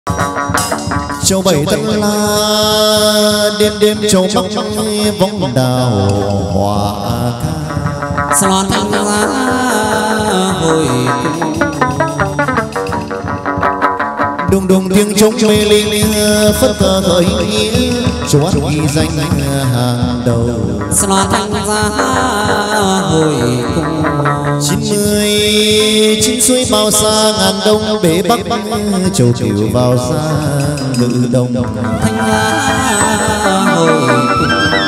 Châu bảy Tân La đêm đêm châu bắc vong đào hòa ca son thanh giá hồi đùng đùng tiếng trống mê linh phất cờ khởi nghĩa chúa ghi danh hàng đầu son thanh giá hồi cùng 99 suối bao xa ngàn đông bể bắc châu cửu vào xa ngự đông thanh giá hồi cùng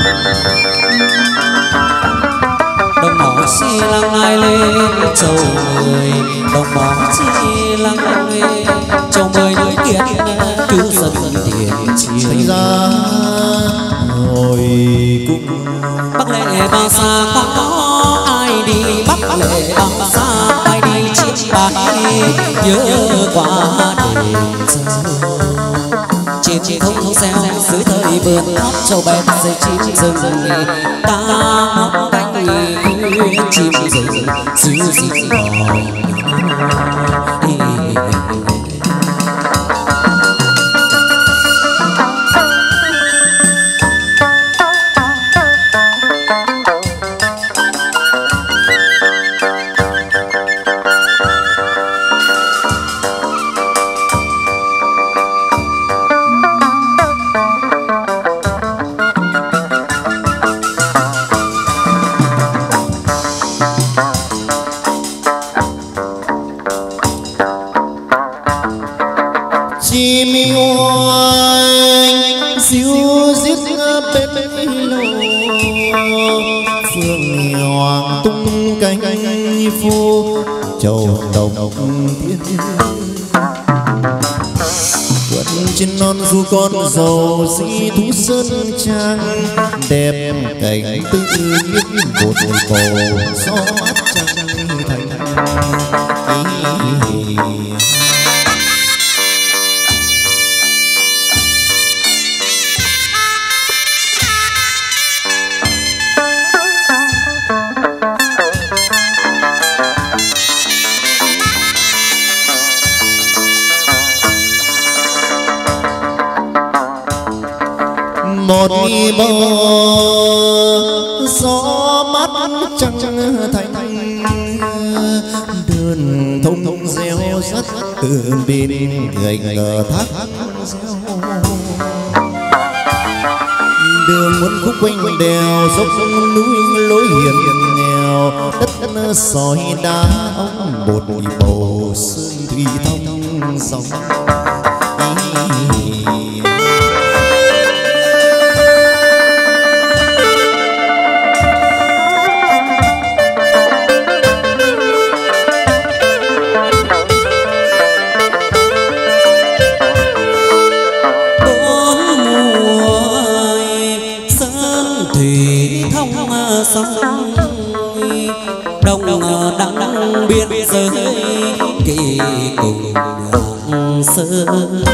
đồng mỏ chi lăng ai lên châu người đồng mỏ chi lăng lên châu mười núi kiệt cứu dân tiền chiến thành ra hồi cung bắc lệ bao xa có ai đi bắc lệ bao xa ai đi chiếc bài nhớ qua đền trên thông xeo dưới thời vườn tháp châu bèn dây chim rừng ta ngóng cánh khuya chim rừng xứ xứ trên non du con dầu dĩ thú sơn trang đẹp cảnh tự nhiên một bầu gió mát trăng thành một bờ gió mát trăng thành đường thông reo rắt từ bên gành ngờ thác reo đường muốn khúc quanh đèo dốc núi lối hiền nghèo đất sỏi đá ống một bầu sơn thủy thông dòng đăng biên giới kỳ cùng sơ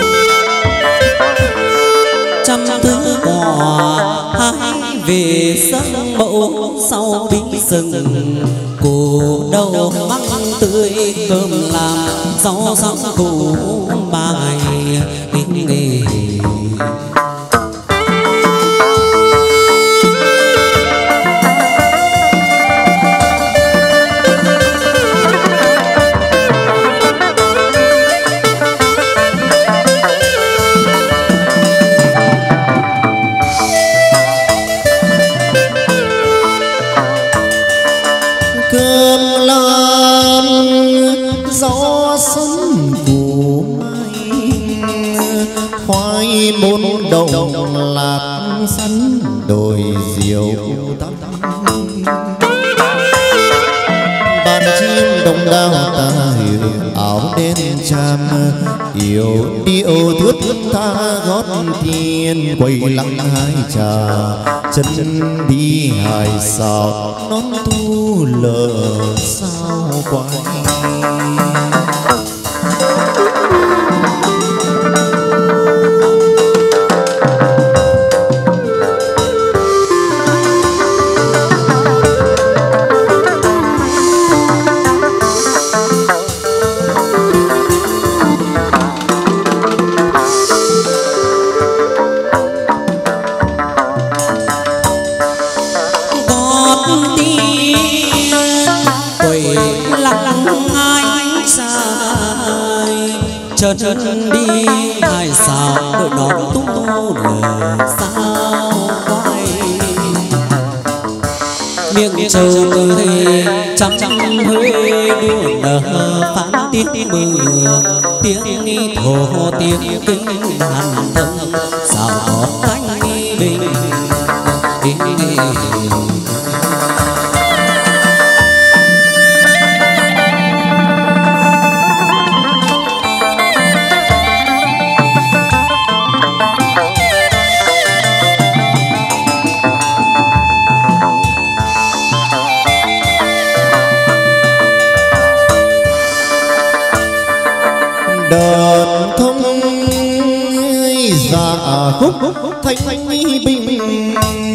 trăm thứ quà hái về sân mẫu sau bính rừng củ đầu măng tươi cơm làm rau rau củ bài nghề bốn đồng lạc sắn đồi diều tắm ban chim đồng đao ta hiểu áo đen cham yêu điệu thướt ta gót tiền quay lặng hai trà chân đi hài sao nón tu lờ sao quay đi hai sao đội nón tung lờ sao quay miệng trầu người trăm huế đua nở phán tin mừng tiếng thổ tiếng kinh hàn thâm sao có thanh bình đợt thông dạ khúc thanh bình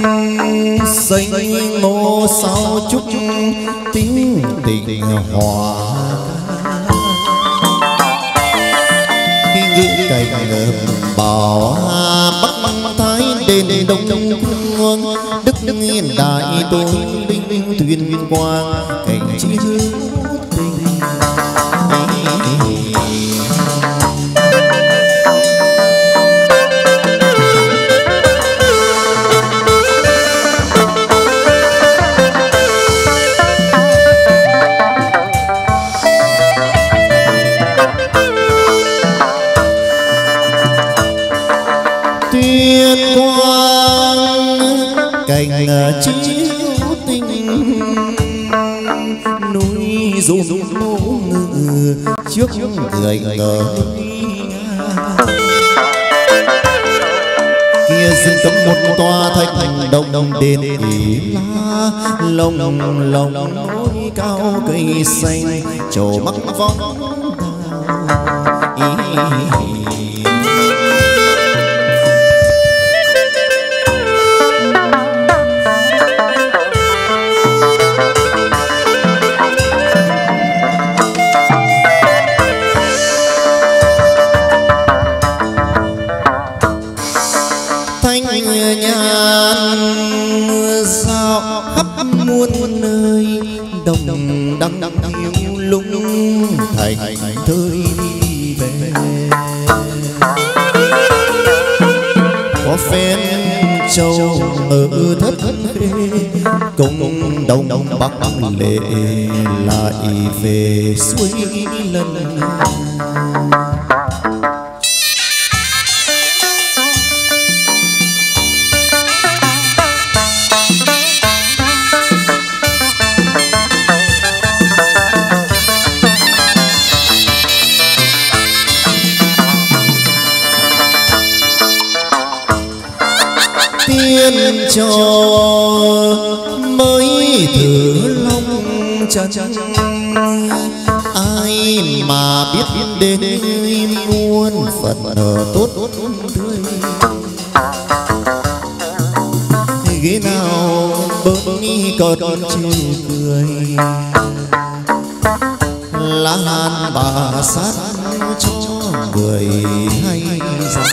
xanh ngô sao chúc tiếng tình hòa ngữ cảnh bảo bắc thái đền đông quân đức hiện đại tôi linh tuyên quang cảnh chi tuyên quang cảnh chiếu tình núi rụng ngự trước người ngờ kia rừng cấm một tòa thành đồng đền ỉ la lồng núi cao cây xanh trổ mắc vong muôn nơi đồng đăng hiu lung thành thơi về có phen châu ở thất khê cùng đồng bắc lệ lại về suối lần tiên cho mới thử long chân ai mà biết đến muôn phận tốt tươi ghế nào bớt đi cợt trêu cười lá lan bà sát cho người hay rằng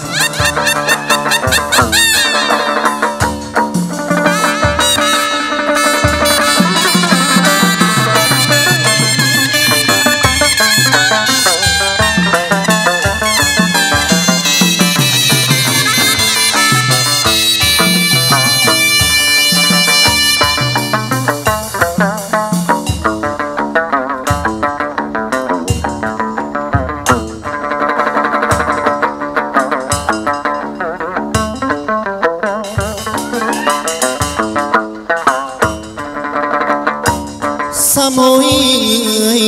sám hối người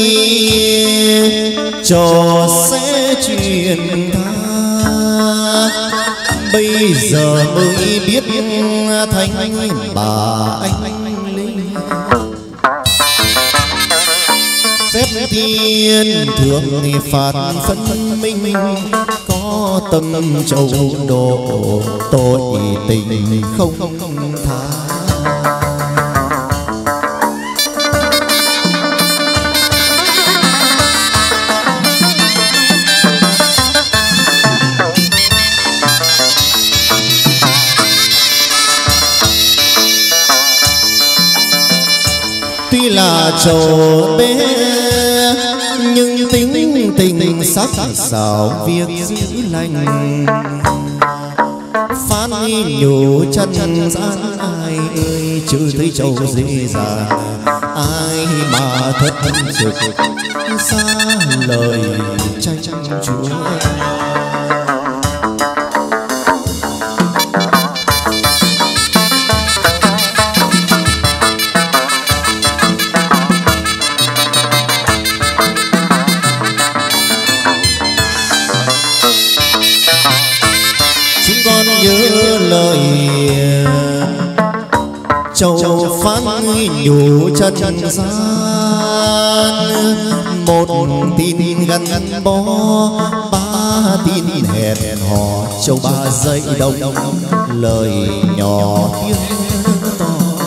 cho sẽ truyền tha bây giờ mới biết thanh bà anh linh phép thiên thường phạt phân minh có tâm châu độ tội tình không tha tuy là trò bé nhưng tính tình sắc sảo việc giữ lành phán nhủ chân gian ai ơi chưa thấy châu dễ dàng ai mà thất trực xa lời tranh chúa. Nhớ lời châu phán nhủ chân gian một tin gắn bó ba tin hẹn hò châu ba dậy đông lời nhỏ tiếng to.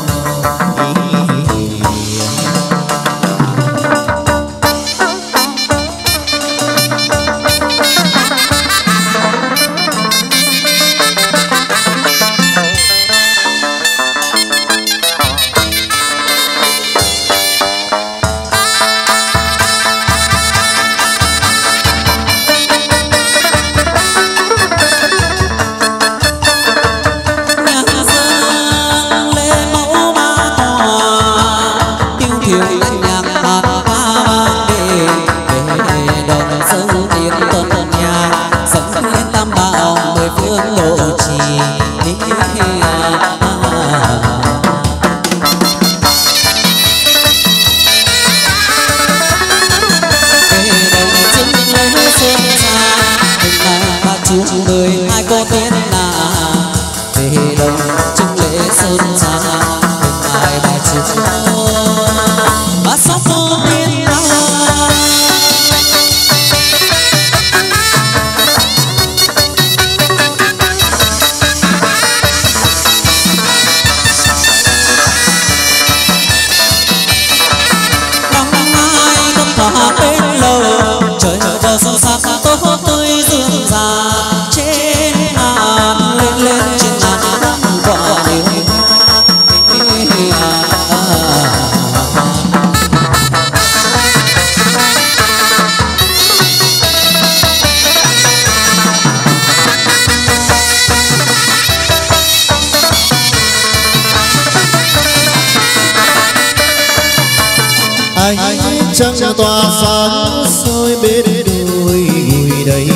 Trăng tỏa sáng soi bên đồi gùi đầy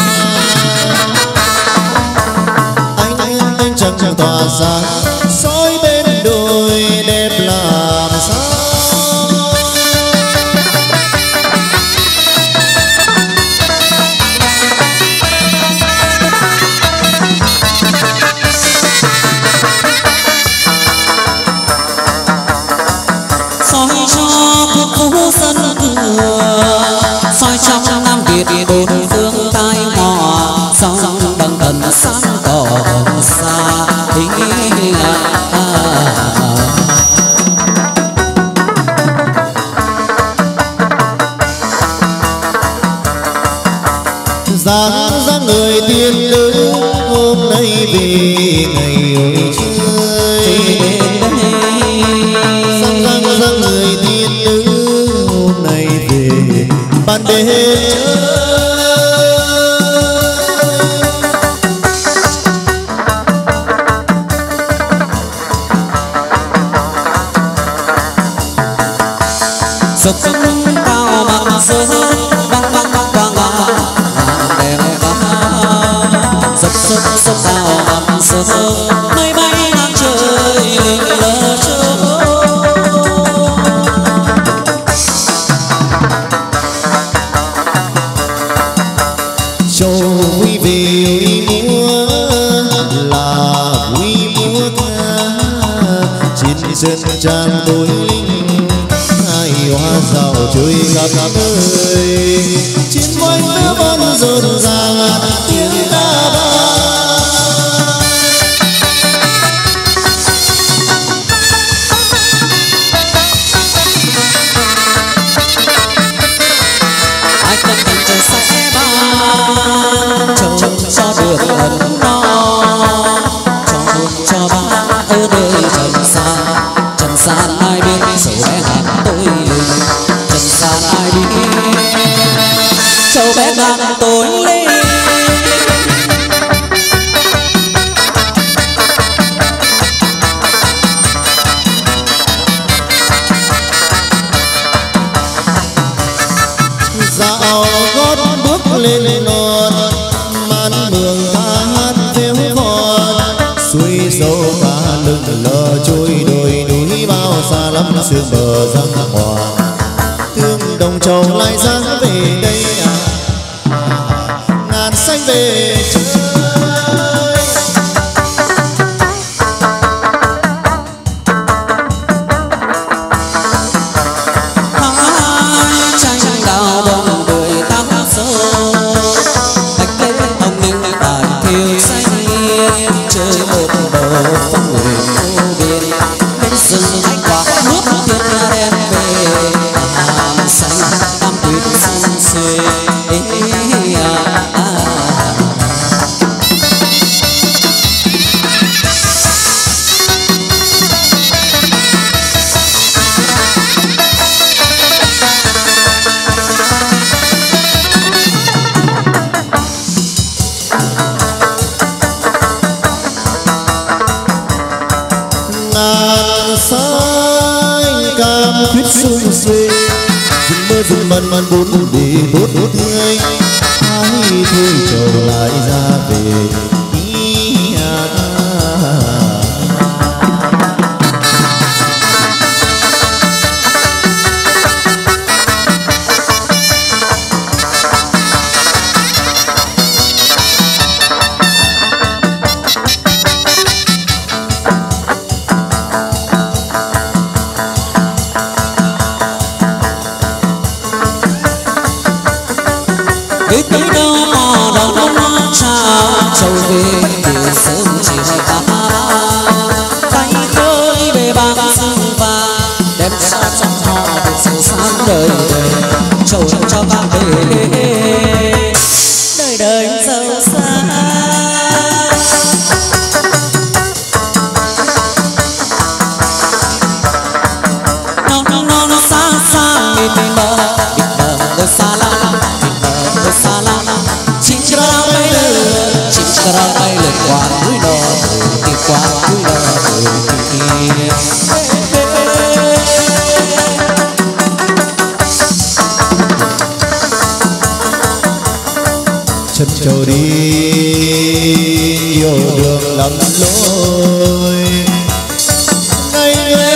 anh trăng tỏa sáng soi bên đồi đẹp làm sao soi cho khu sân soi trong Nam Việt bốn phương tai họa song đằng tần sáng tỏ xa dáng người tiên nữ hôm nay về ngày ơi chơi dáng người tiên nữ hôm nay về ban đêm sốc cao bằng sơ băng băng băng đèn sốc cao bằng sơ mây bay ngang trời lờ trơ châu vui về múa là vui múa ca trên sân trang đôi linh hai hoa rào chơi khắp nơi trên quanh tớ vẫn rộn ràng tiếng ca vang. ai tâm tình trời sẽ ban cho được ấm no cho ba ở đời trần gian ai biết sầu bé hạt tôi trần gian ai biết mường ca hát theo con suối sâu ca lưng lờ trôi đồi núi bao xa lắm sương bờ răng hoàng thương đồng châu lại dáng về đây ngàn xanh về chơi. Rừng mân mân bốn bề tốt tươi hãy thôi trở lại ra về chân trâu đi nhiều đường lầm lối ngày người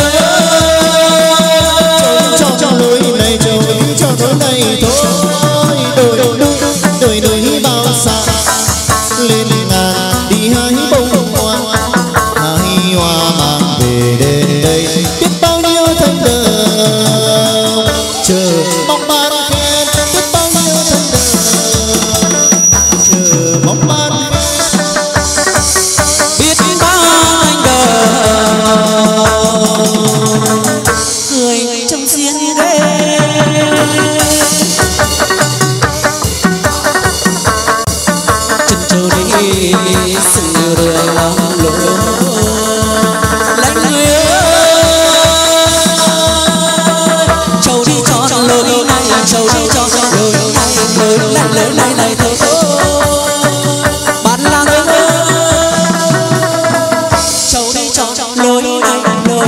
ơi cho lối này trâu đi cho lối này thôi đồi núi bao xa lên ngàn đi hái bông hoa hái hoa mang về đến đây biết bao nhiêu thanh đời chờ mong ban khen biết bao nhiêu thanh đời chờ mong ban biết bao anh đời cười trong xiên ghê chân trâu đi sừng nhiều đời lòng lối lạnh người ơi trâu đi cho lối này trâu đi cho lối này thôi bạn là người ơi trâu đi cho lối này thôi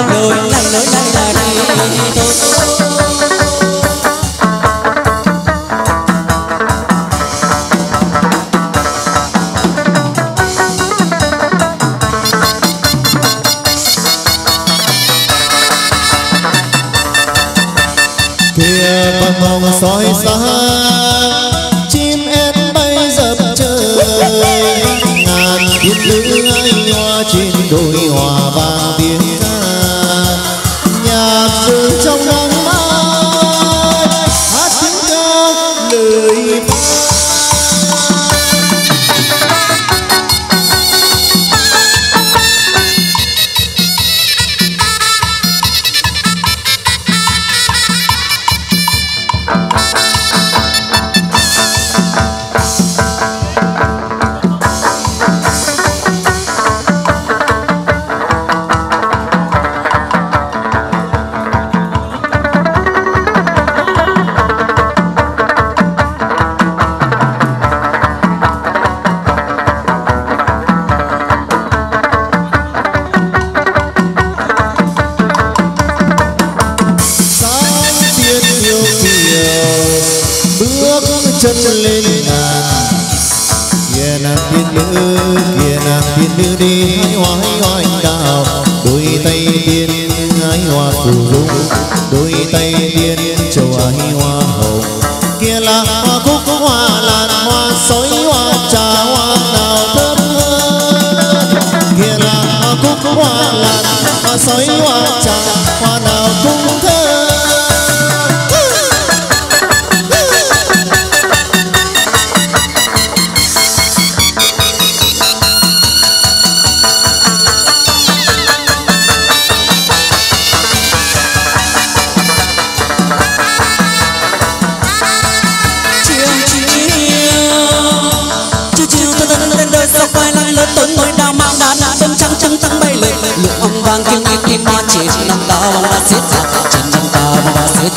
kia bằng mong soi sáng chim én bay dập trời ngàn thiên nữ ai hoa trên đồi hoa vàng tiếng ca nhạc rơi trong nắng mai hát tiếng ca lời bước chân lên ngàn nàng tiên nữ đi hái hoa anh đào, đôi tay tiên hái hoa phù dung, đôi tay tiên châu hái hoa hồng. Kia là hoa cúc hoa lan hoa sói hoa trà hoa đào thơm thơm. Kia là hoa cúc hoa lan hoa sói hoa trà hoa đào cũng thơm. Vang kim kim hoa trên năm cao hoa xếp trên năm cao hoa xếp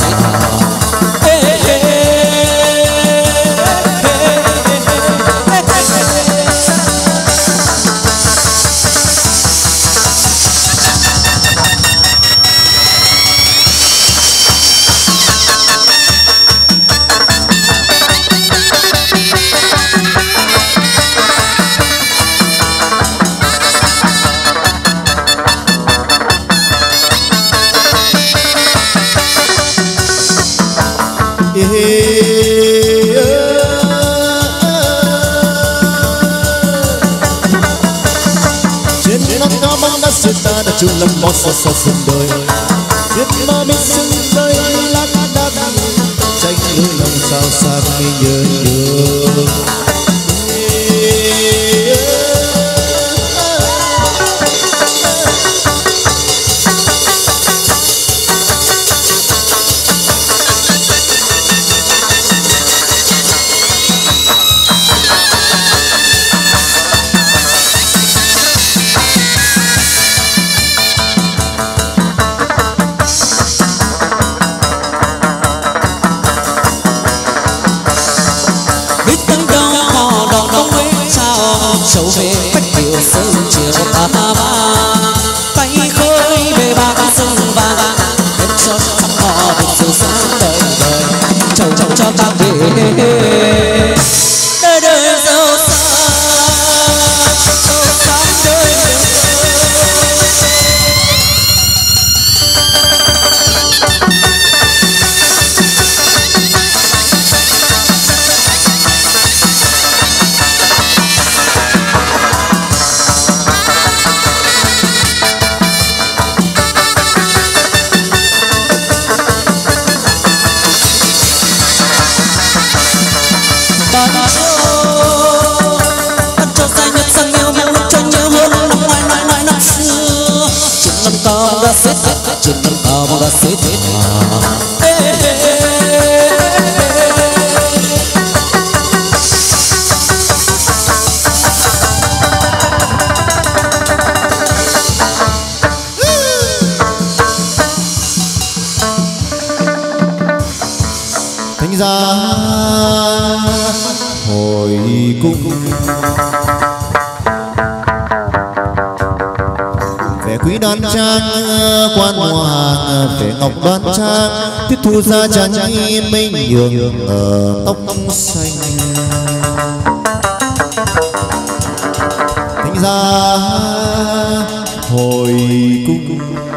trên nắng cao bóng đã xuyên ta đã chung lâm bó xa xa sân đời. Biết mơ biết sưng đời lác đác tranh lối lòng sao xa khi nhớ nhớ. sầu về phách kiều sớm chiều ta ba tay khơi về ba cái sông vàng em cho thăm họ được sự sáng đời đời chầu chầu cho ta về đời đời giàu sáng đời trên năm cao mà xếp thánh giá hồi cung vẻ quý đoan trang quan hoàng vẻ ngọc đoan trang thiết thu gia tràn minh nhường ở tóc xanh thánh giá hồi cung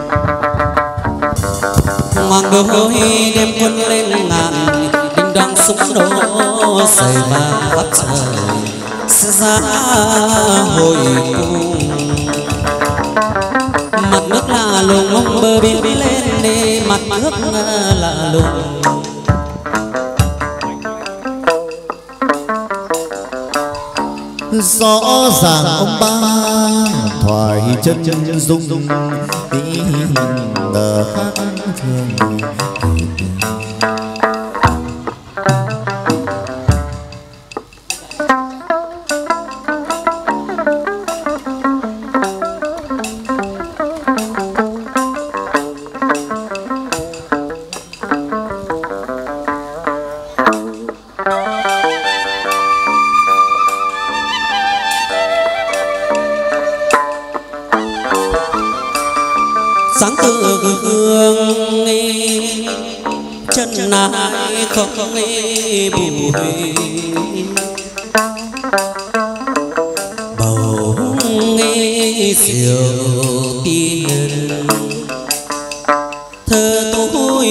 hoàng đôi đem quân lên ngàn đinh đoan súng nổ xây vàng khắp trời sẽ ra hồi cung mặt nước là lùng mong bờ biển lên đi mặt nước là lùng rõ ràng ông ba thoại chân dung tiếng khác thường sáng từ hương chân nai không bùi diệu tiên thơ tôi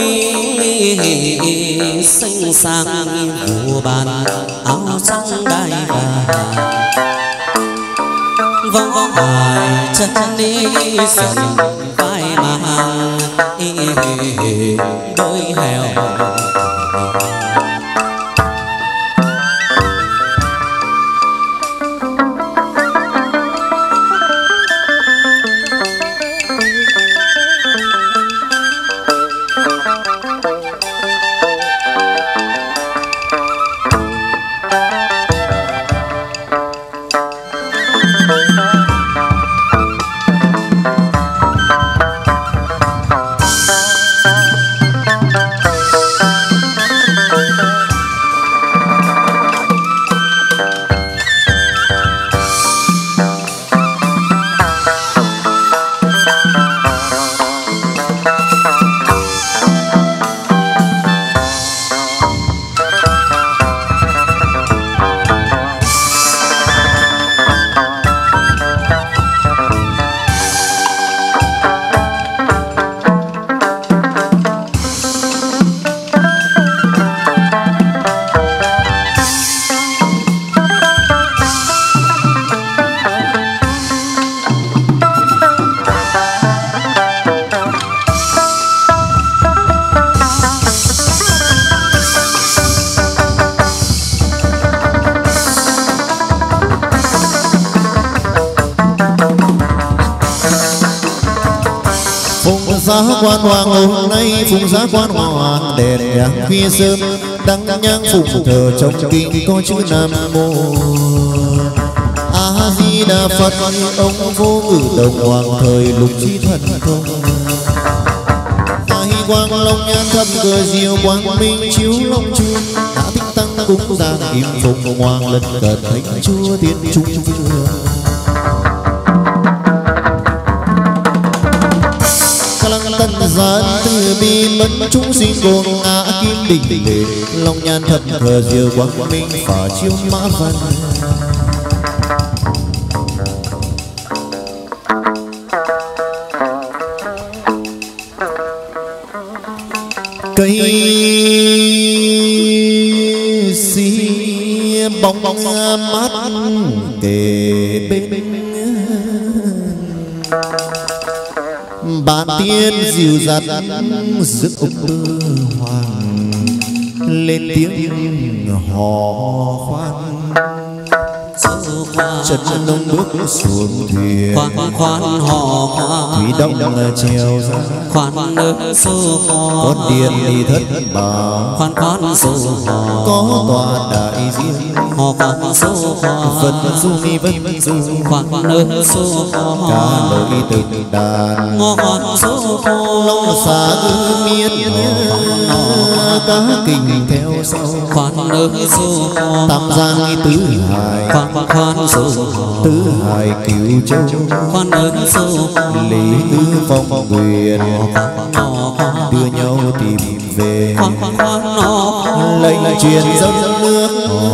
xanh sang vua bàn áo trắng đai vàng võ hài chân đi sần vai mang đôi hèo giá quan hoàng hôm nay phụng giá quan hoàng đèn nhang khuya sớm đăng nhang phụng thờ trong kinh có chữ nam mô a di đà phật. Ông vô ngự đồng hoàng thời lục trí thần thông ai quang long nhan thâm cờ diệu quang minh chiếu long chuông đã thích tăng cung giang kim phụng hoàng lân cận thánh chúa tiên trung vương tần gian từ bi mẫn chúng sinh cùng ngã kim đỉnh đế long nhan thập thờ diệu quang minh phả chiếu mã văn cây xi bóng mát kề bên bạn tiên dịu dắt giữa ông tư hoàng lên tiếng hò khoan chân đông bước xuống thuyền khoan hò khoan thủy đông treo ra khoan nước sâu con tiên đi thất bảo khoan sâu hò có tòa đại diện hò khoan sâu hò vân du mi vân du khoan nước sâu hò ca lỗi từng đàn khoan sâu hò long xá ư miên cá kình theo sau khoan nước sâu hò tam giang tứ hải khoan sâu hò tứ hải cửu châu khoan nước sâu hò lý tứ phong quyền đưa nhau tìm về lệnh truyền dâng nước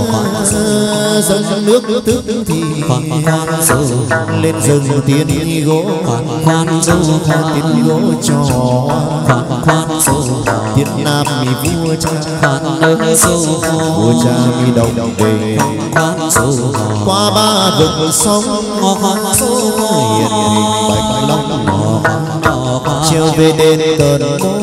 dâng nước tức thì lên rừng tiên gỗ tiên gỗ trò tiên nam mi vua cha mi đồng đề qua ba vực sông hiện hình bạch long chiều về đền cơn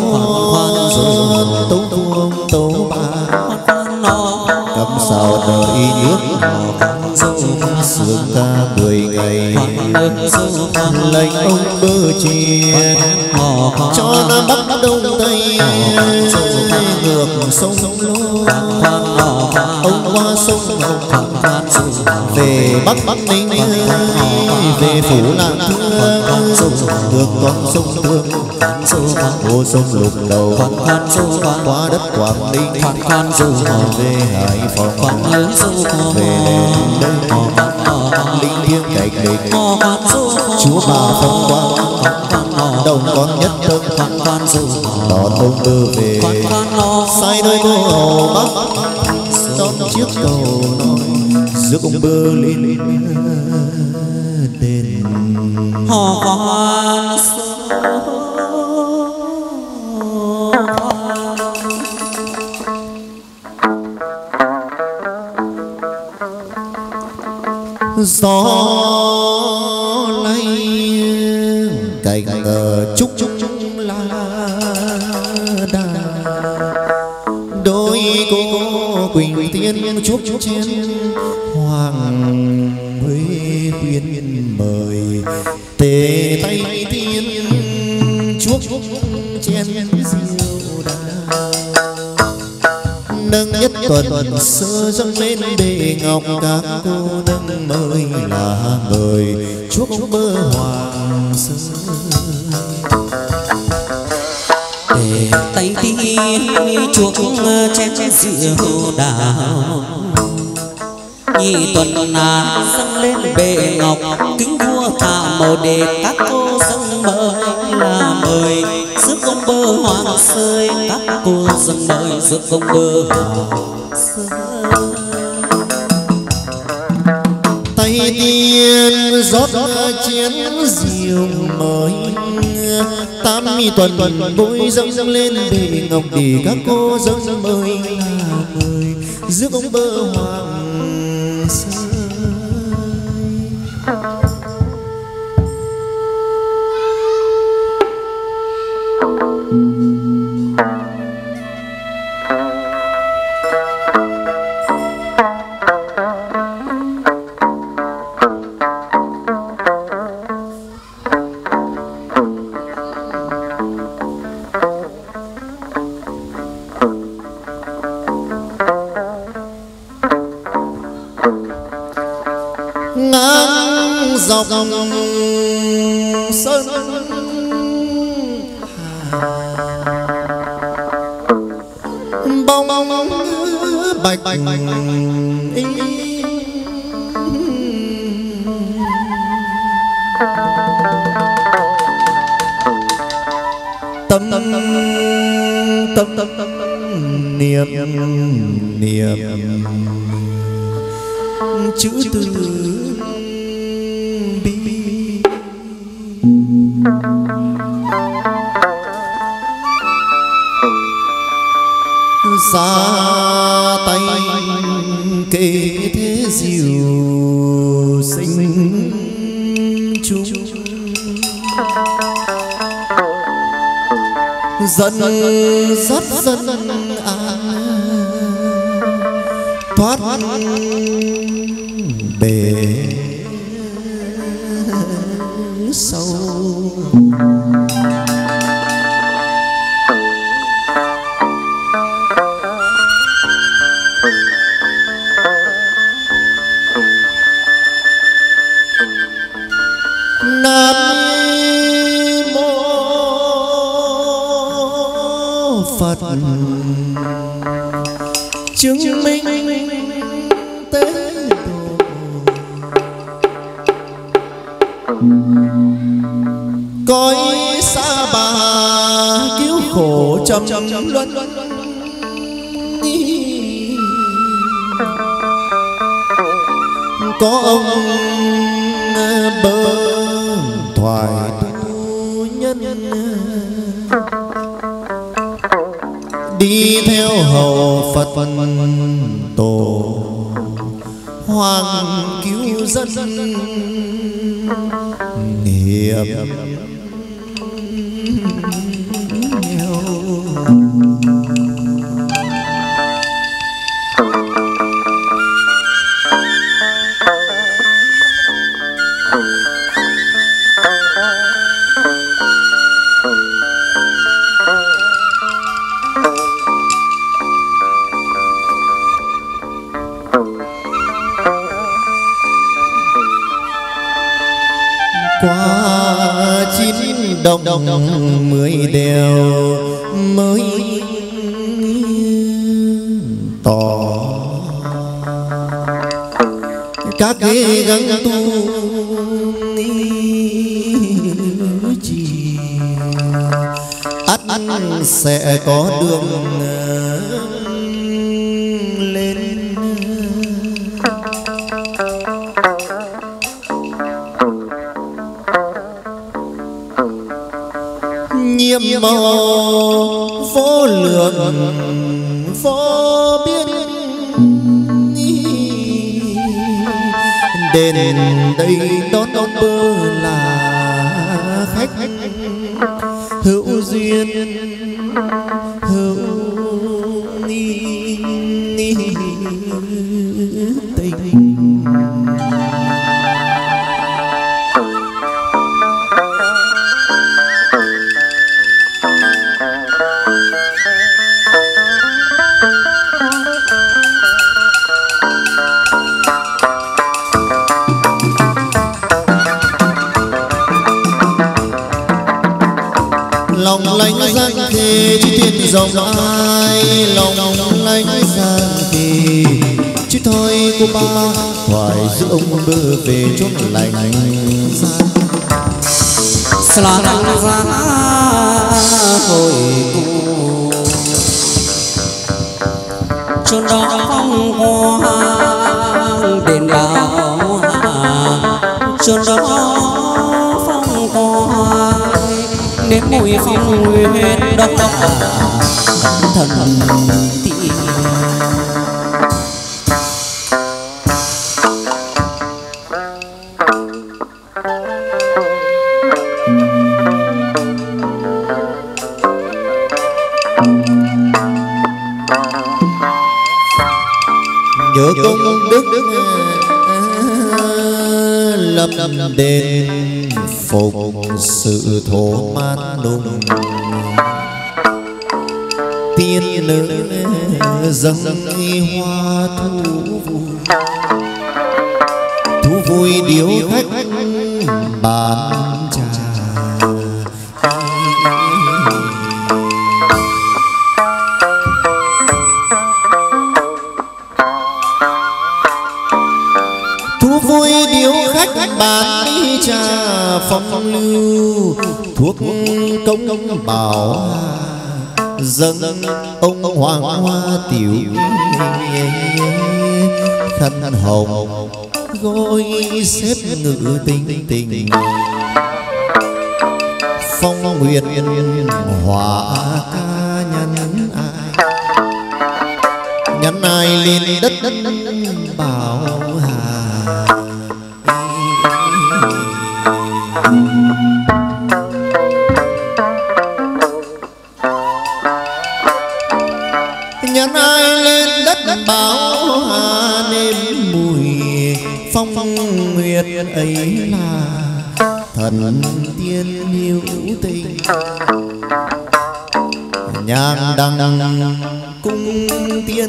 tấu tuông tấu ba cắm sao đợi nước sướng ca 10 ngày lệnh ông bơ chiên cho nam bắc đông tây ngược sông lô ông qua sông hồng về bắc bắc ninh về phủ lạng thương ngược con sông thương ô sông lục đầu qua đất quảng ninh về hải phòng về đây linh thiêng cảnh địch chúa bà phong quang đồng con nhất đông đón ông đưa về sai nơi cô hầu bắc đón chiếc cầu nối rước ông bơ lên đền hò con gió lay cành trúc lá đà đôi cô quỳnh tiên chúc trên hoàng huế khuyên mời tề tay tiên chuốc chén rượu đà nâng nhất tuần sơ dâng lên bề ngọc các cô nâng mời là mời chuốc bơ hoàng sơ để tay tiên chuốc chén rượu đào nhị tuần dâng lên bệ ngọc kính vua thả màu để các cô dâng mời là mời rước ông bơ hoàng sơi các cô dâng mời rước ông bơ hoàng sơi tay tiên rót chén rượu mời tám tuần bối dâng lên bệ ngọc để các cô dâng mời là mời rước ông bơ hoàng sơi. Ngang dọc sân bong bạch tâm niệm chữ từ bi ra tay kể thế diệu sinh chung dần rất dần thoát bể sâu Nam mô Phật chứng minh tế độ cõi xa bà cứu khổ trầm luân có ông bơ thoại tu nhân đi theo hầu Phật tổ hoàng cứu dân nghiệp nghèo. Qua 9 đồng 10 đèo mới tỏ các ghế gắng tu chỉ ắt sẽ có đường lên. nhiệm màu vô lượng vô biên. Đến đây đón ông bơ là khách hữu duyên hữu tình. Lòng lánh giang khê chứ tiền rộng ai, lòng lánh giang khê chứ thôi cô ba hoài giữ ông bơ về chốn lành giang. Xa lăng ra hồi cụ chốn đó phong quang đền đảo, chốn đó phong quang nếm mùi phong huyết độc thần tị. Nhớ công đức lập đền phục sự thổ man đùng, tiên nữ dâng hoa thu vui điếu khách bàn trà. Thu vui điếu khách bàn trà phong lưu thuốc công bảo dâng ông hoàng hoa tiểu khăn hồng gối xếp ngự tình tình phong nguyệt hỏa ca nhân ai nhắn ai lên đất bảo hà. Nhắn ai lên đất bảo hà nếm mùi phong nguyệt ấy là thần tiên yêu tình. Nhang đăng cung tiên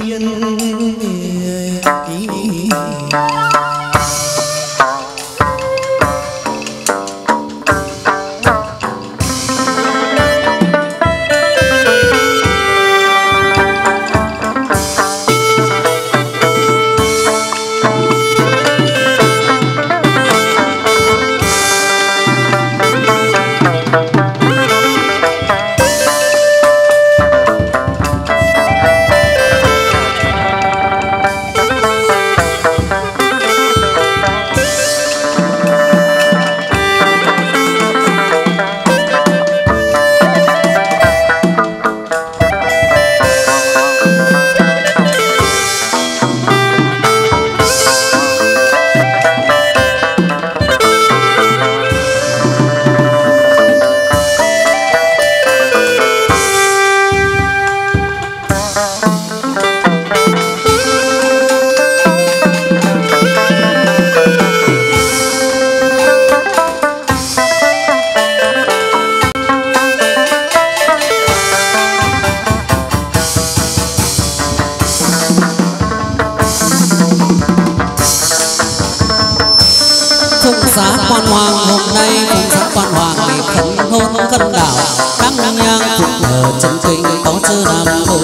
Giá quan hoàng hôm nay cùng giá quan hoàng để khấn hôn cân đảo đăng nhang phục ở chân kinh có chư nam mô.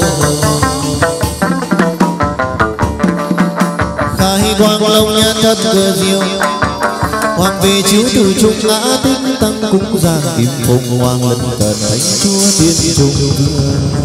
khai quang long nhan thật cơ diệu hoàng về chiếu từ trung ngã tinh tăng cúng giang kim phụng hoàng lân cận thánh chúa tiên trung thương.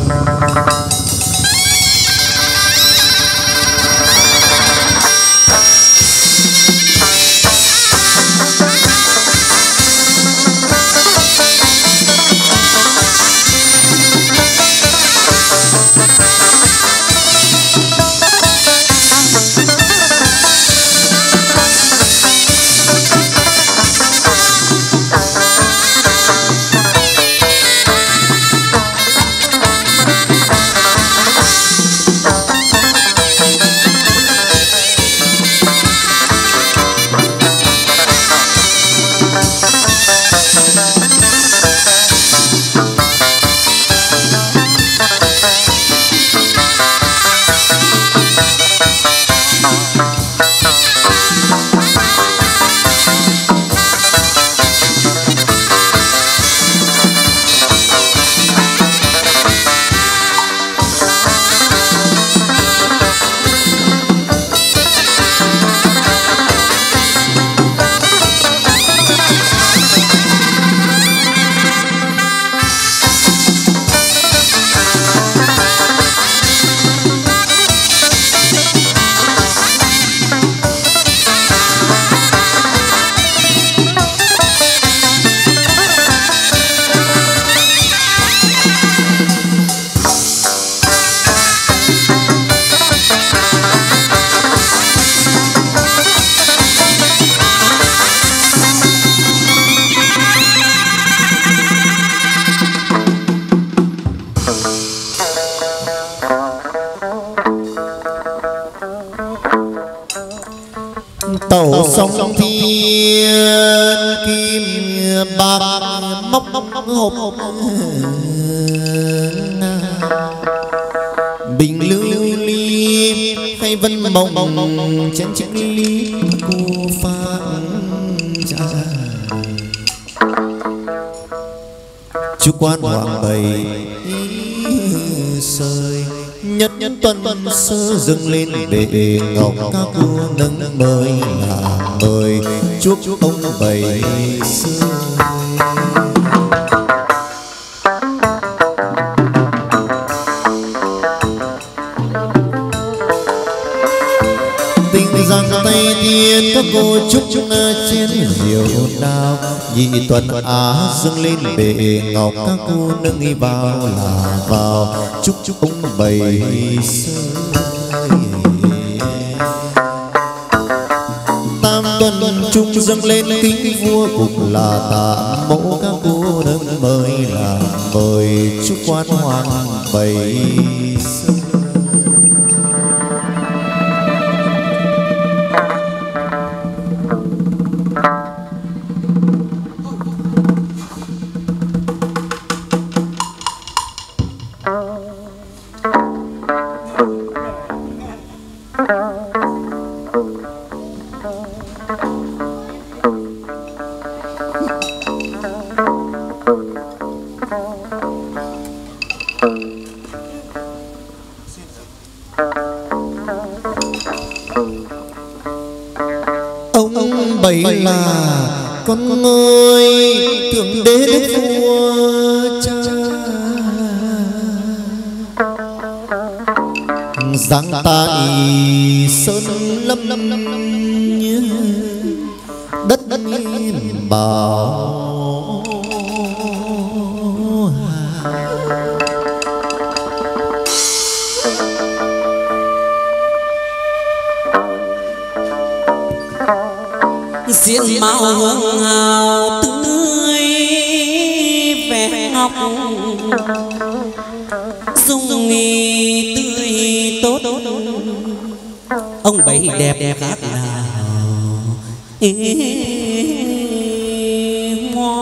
thiên kim bạc móc hộp bình lưu ly hay vân mộng chén chén ly cô pha trà chú quan hoàng bày sơi nhất nhất tuần sơ dâng lên để ngọc các cô nâng mời là mời chúc ông bày sơi rằng tay tiên các cô chúc trên diệu đào nhị tuần á dâng lên bệ ngọc các cô nâng vào là vào chúc ông bày sơi tam tuần trung dâng lên kính vua cục là tạ mẫu các cô nâng mời là mời chúc quan hoàng bày sơi ông bày là con ơi thượng đế đức vua cha giáng tại sơn lâm đất bảo diện mạo hương hào tươi vẻ ngọc dung nghi tươi tốt ông bấy đẹp khác nào hoa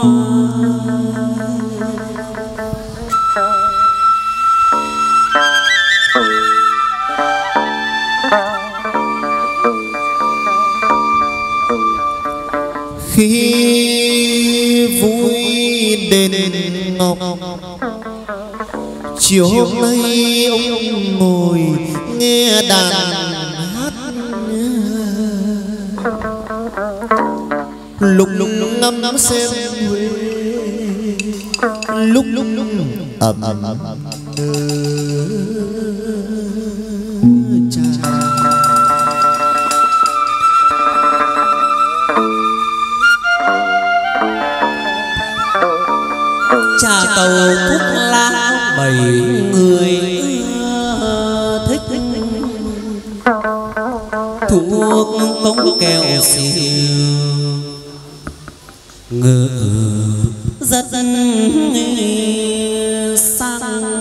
khi vui đền ngọc chiều hôm nay ông ngồi nghe đàn hát lục ngắm xem Huế lúc ầm trà tàu thuốc lá bảy người thích thuốc bóng kẹo xìu ngựa rất sang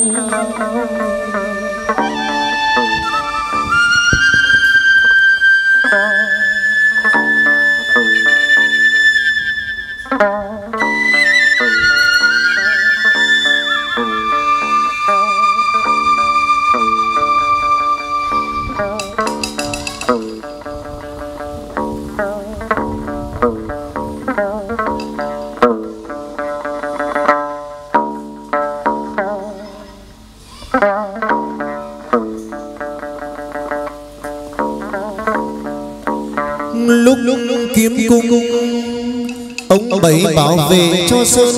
lúc kiếm cung ông bảy bảo vệ cho sơn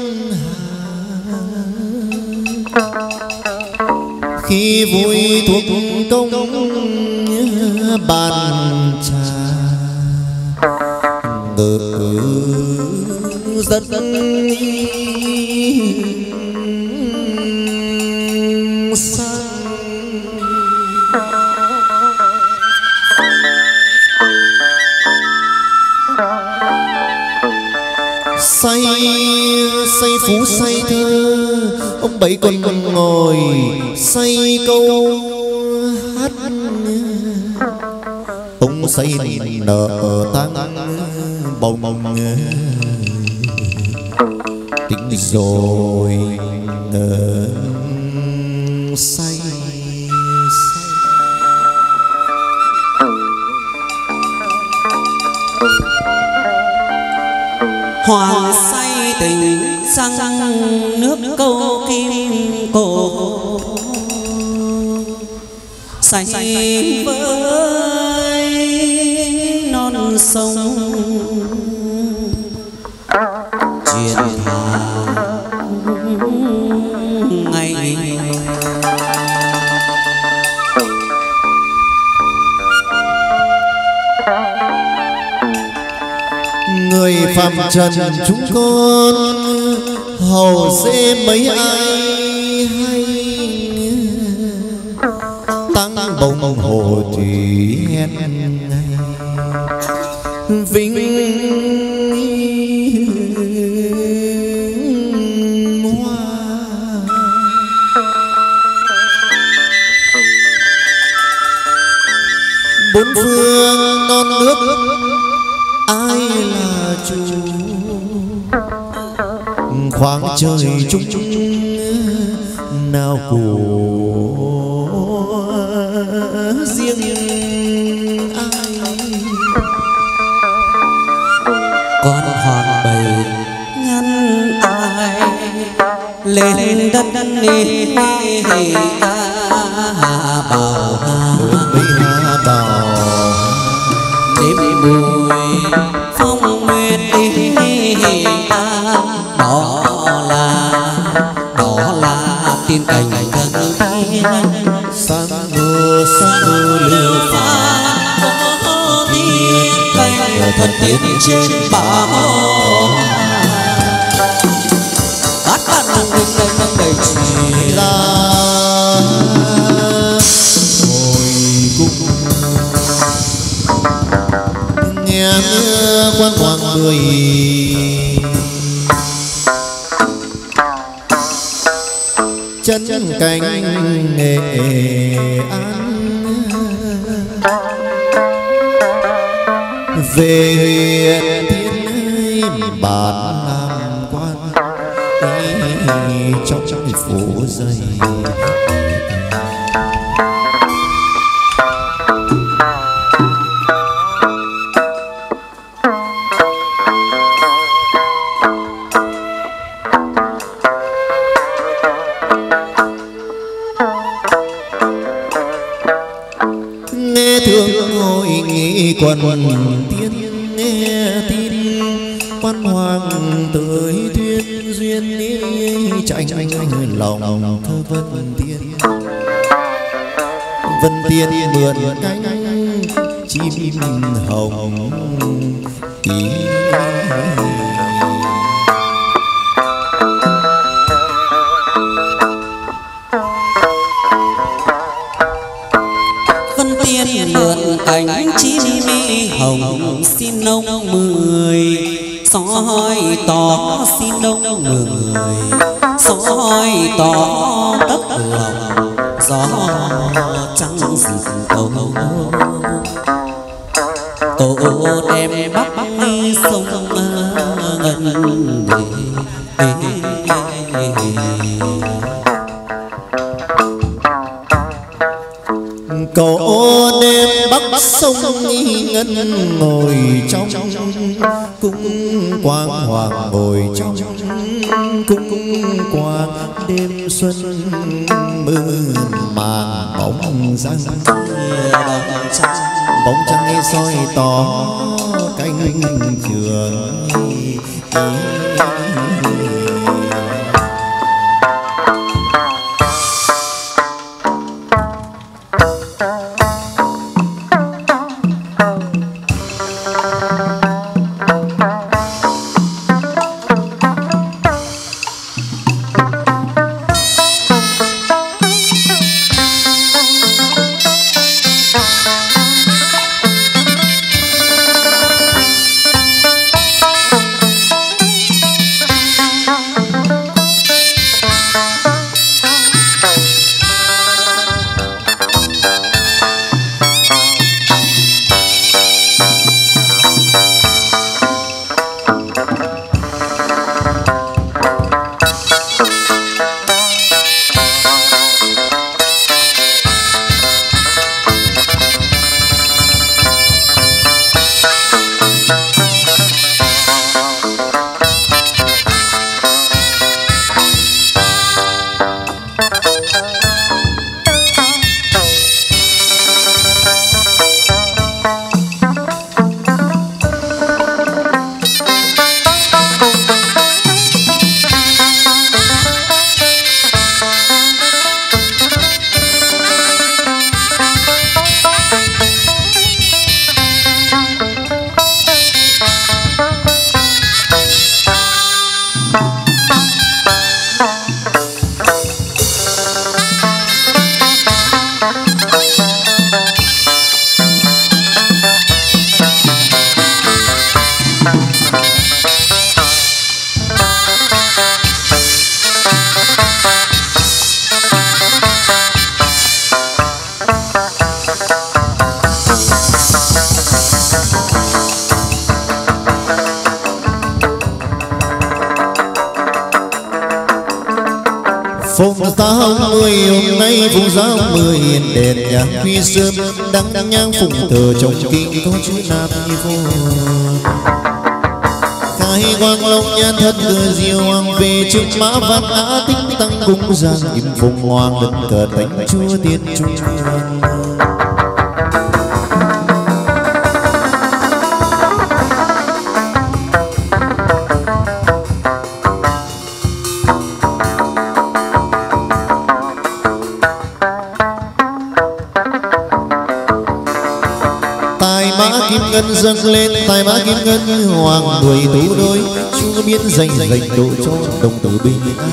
khi vui thuộc công bàn trà ngự rất say phú say thơ ông bảy còn ngồi say câu hát tung xây nở tăng bồng tính rồi say hoa say tình răng nước câu kim cổ say với non sông truyền ngày người phàm trần chúng con hầu dễ mấy ai hay tăng bông hồ thủy hẹn vinh hoa bốn phương non nước ai là chủ khoáng trời chung nào của riêng ai con hoàng bầy ngăn ai lên đất đi bảo đêm mùi phong nguyệt đó là tin cảnh thân sáng mưa lưu pha tiên cảnh thân tiên trên bảo hát bạn nâng đầy chỉ ra ngồi cung nghe quan hoàng người chân cánh Nghệ An về huyện Thiên bản làm quan trong phố dày quần tiên nghe tin quan hoàng tới thuyên duyên chạy lòng thơ vân tiên mượn cánh chim hồng ý vân tiên mượn cánh chim hồng xin ông mười soi tỏ xin ông mười soi tỏ đất lòng gió trắng rực cầu tổ đem bắc sông ngân cậu đêm bắc sông ngân ngồi trong cung quang hoàng ngồi trong cung quang đêm xuân mưa màng bóng trăng soi tỏ cánh trường Phùng giáo 10 hôm nay phùng giáo 10 đèn nhang huy sớm đăng nhang phụng thờ trong kinh có chữ Nam Nhi Phật. Khai quang long nhan thật cửa diệu hoàng về trước mã văn á tinh tăng cung giang kim phùng hoàng đất cờ thánh chúa tiên trung hoàng. Kim ngân dâng lên tài mã kim ngân hoàng 10 tú đôi chúa biến dành độ cho đồng tử bình an.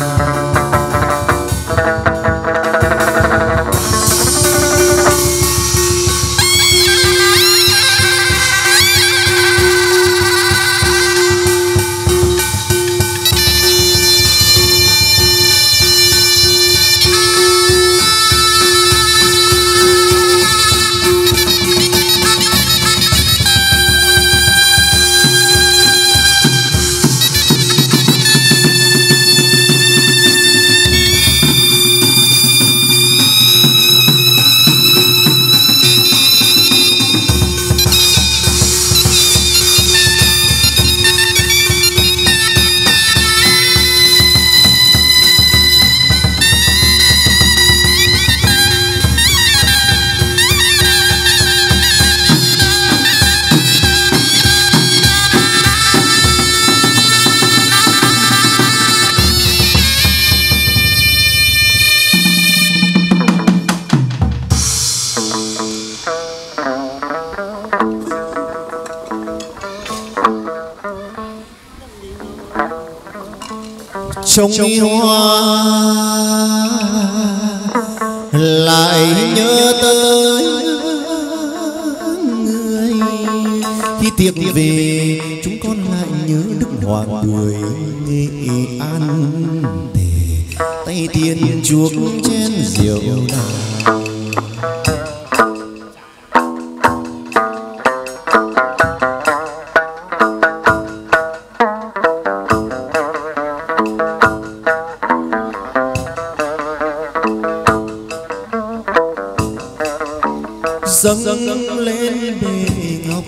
Trông hoa lại nhớ tới người khi tiệc về chúng con lại nhớ Đức Hoàng Bưởi Nghệ An để tay tiên chuốc chén rượu đào. Dâng lên bề ngọc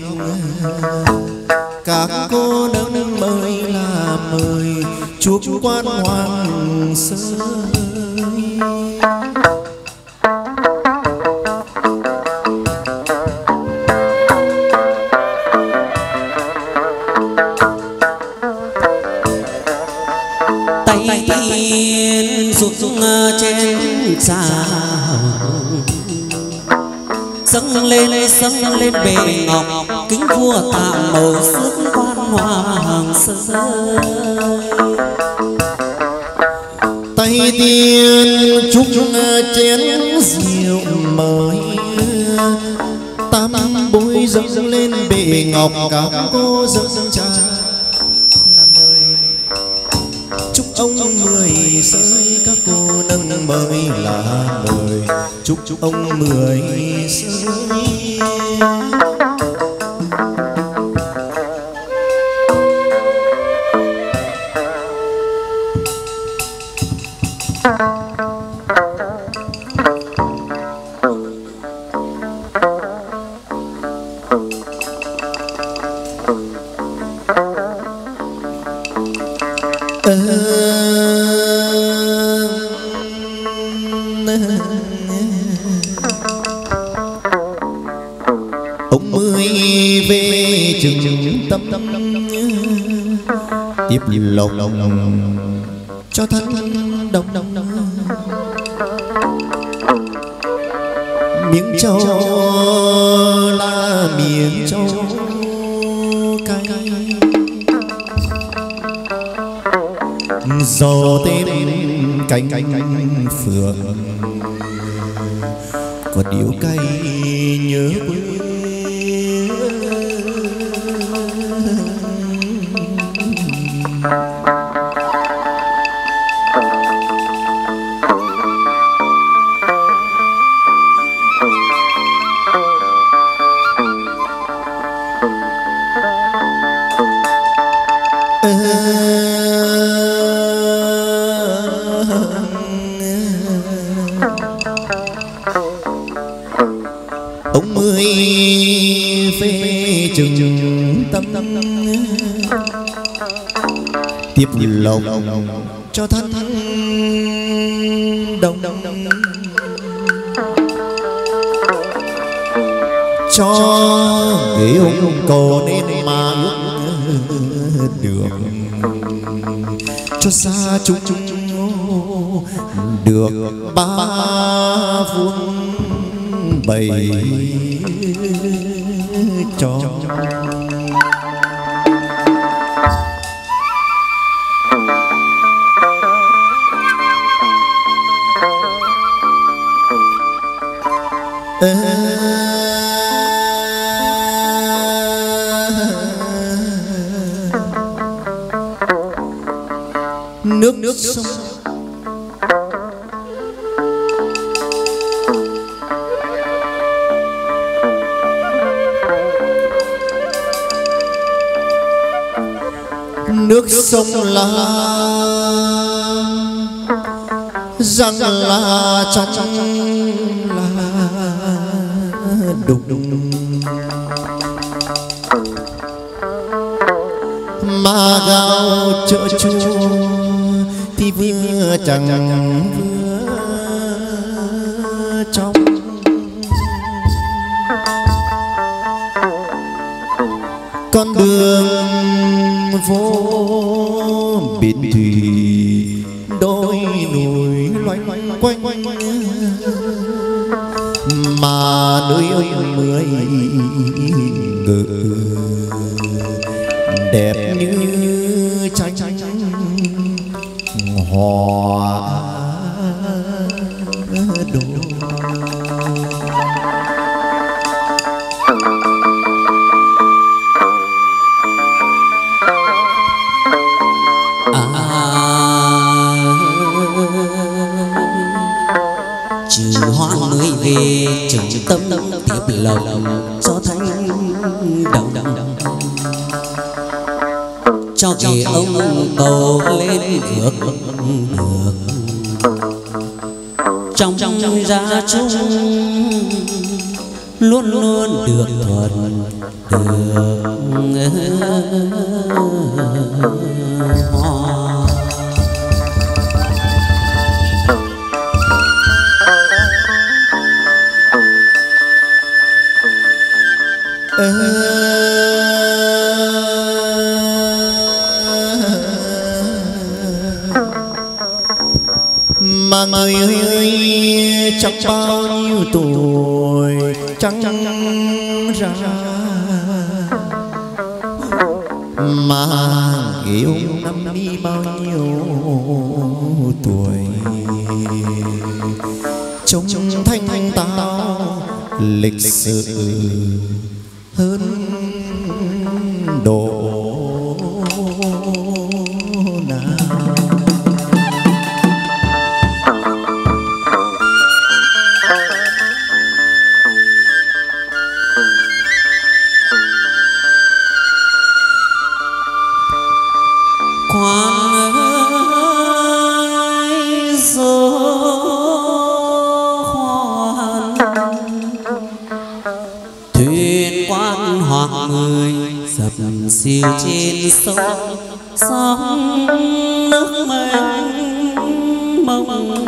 các cô nâng mời là mời chuốc quan hoàng sơi. Tay tiên rút chén trà dâng lên bề ngọc kính vua tạm màu sức quan hoàng sơi. Tay tiên chúc chén rượu mời tam bối dâng lên bề ngọc các cô dâng trà làm mời chúc ông 10 sơi các cô nâng mời là mời chúc ông 10 sơi. Ông 10 về chừng tâm tiếp lộc cho thân đồng miếng trâu là miếng trâu cay dầu tên cánh phượng còn điếu cay nhớ quê. tiếp lòng cho thân đồng cho người ông cầu nên mà ước được cho xa chúng được ba phương bày cho nước sông nước sông là rằng là trong là đục mà gạo chợ chua thì vừa chẳng vừa trong con đường vô biển thủy đôi núi loanh quanh mà nơi ông mới ngự đẹp như tranh hòa đồ trừ hoang người về chừng tâm tiếp lòng cho thanh đồng cho kỳ ông cầu lên ước được trong gia chung luôn luôn được thuận được hoa. mà người ơi chẳng bao nhiêu tuổi chẳng ra mà yêu năm đi bao nhiêu tuổi trong thanh tao lịch sự hơn độ siêu trên sông sóng nước mênh mông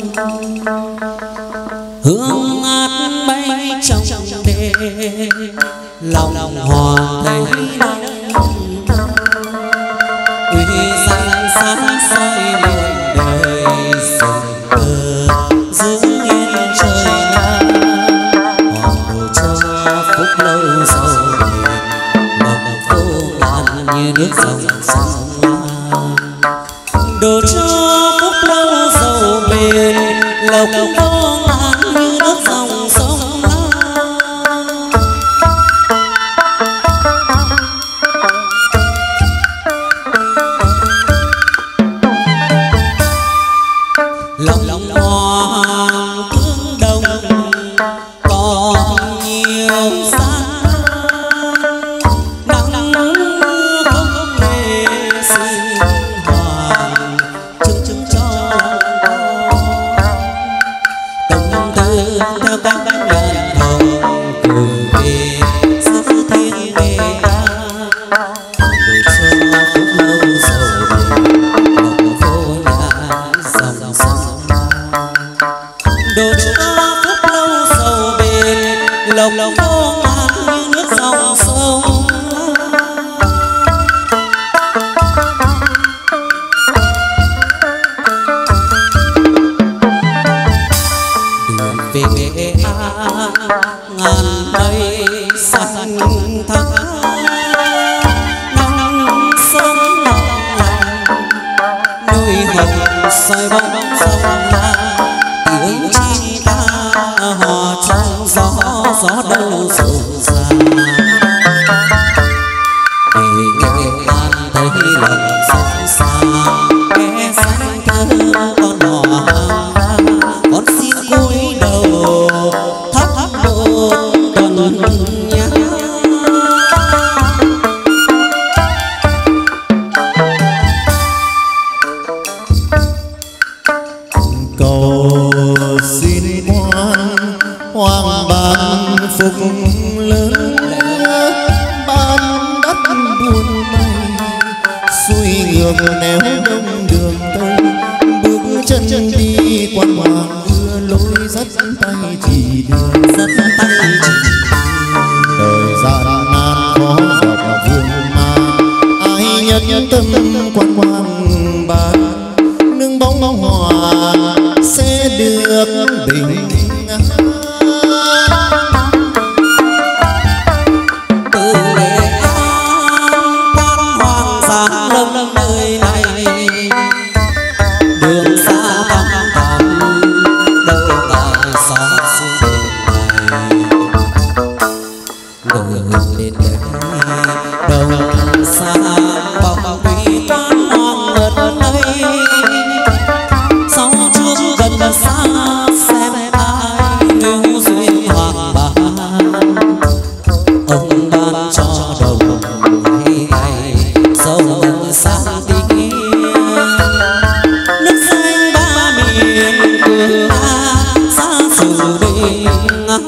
hương ngát bay trong đêm lòng hòa thấy uy danh sáng soi muôn đời sừng cờ giữ yên trời nam hoàng đồ cho phúc lâu sâu như nước dòng sông đồ cho phúc lâu giàu bền lộc vô ngàn như nước dòng sông lòng hoàng tương đồng còn nhiều xa lộc vô ngàn như nước dòng sông. Đường về Nghệ An ngàn mây xanh thắm, nắng sớm lòng núi hồng soi bóng sông La, tiếng chim ca hò trong gió đâu rộn ràng. Về Nghệ An thấy lòng sông xa, nghe xanh thơ con hò vang, con xin cúi đầu thắp một tuần nhang. Cầu xin hoàng ban phúc lớn, ban đất buồn bay xuôi ngược nẻo đông đường tây, bước chân đi quan hoàng đưa lối dắt tay chỉ đường, Dắt tay chỉ đời gian nan khó gặp vương man, ai nhân tâm quan hoàng ban nương bóng hòa sẽ được bình an. từ Nghệ An quan hoàng giang lâm nơi này, đường xa thăm thẳm đâu lại xót xương này. Đường đến đây đồng xa bóng thủy quan hoàng ở đây, sau trước gần xa xem ai lưu duyên hoàng ban. Ông ban cho đồng ngày dâu sang tiếng, nước xanh ba miền cửa xa xứ bình an.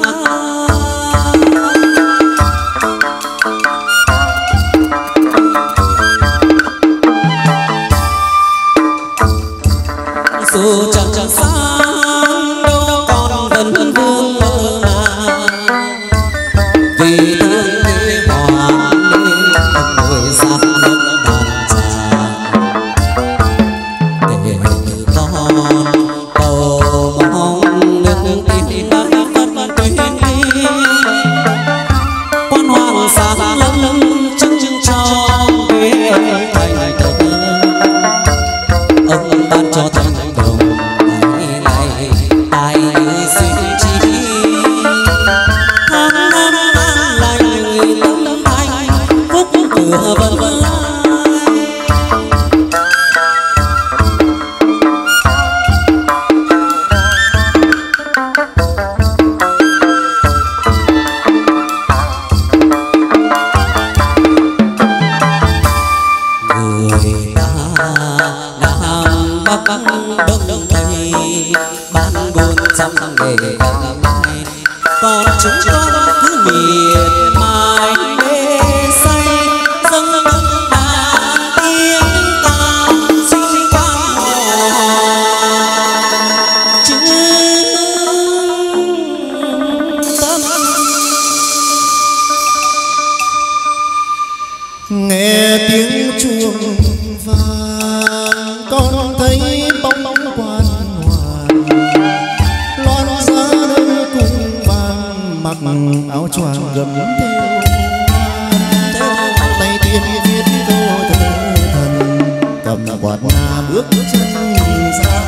Dù chẳng xa đâu còn gần vương mơ màng, vì thương thế hoàng nên người xa lâm đàn tràng. Để con cầu mong nước tìm bái phân tuyến đi, quan hoàng xa lâm chứng cho quê thành tơ. Ông ban cho thành đồng này ai suy chi, tháng năm an lành người tâm thành phúc cửa vân vân. Người ta Nam Bắc Đông Tây ban buồn trăm nghề càng ngày, còn chúng con cứ miệt mài mê say dâng đàn tiếng ca xin quan hoàng chứ tâm. Nghe tiếng chuông vang con thấy bóng quan hoàng, loan ra nơi cung vàng mặc áo choàng gấm theo tay tiên viết câu thơ thần, cầm quạt nga bước chân ra.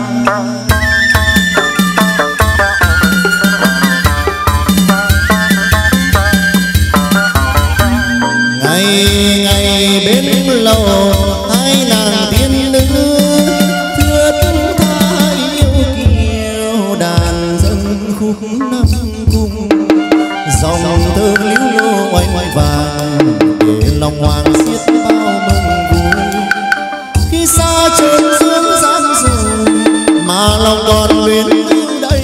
Ngày bên lầu hai nàng tiên nữ thướt tha yêu kiều, đàn dân khúc năm cung dòng thơ líu lo oanh vàng, để lòng hoàng xiết bao mừng vui. Khi xa trốn xuống gian rồi mà lòng còn luyến lưu đây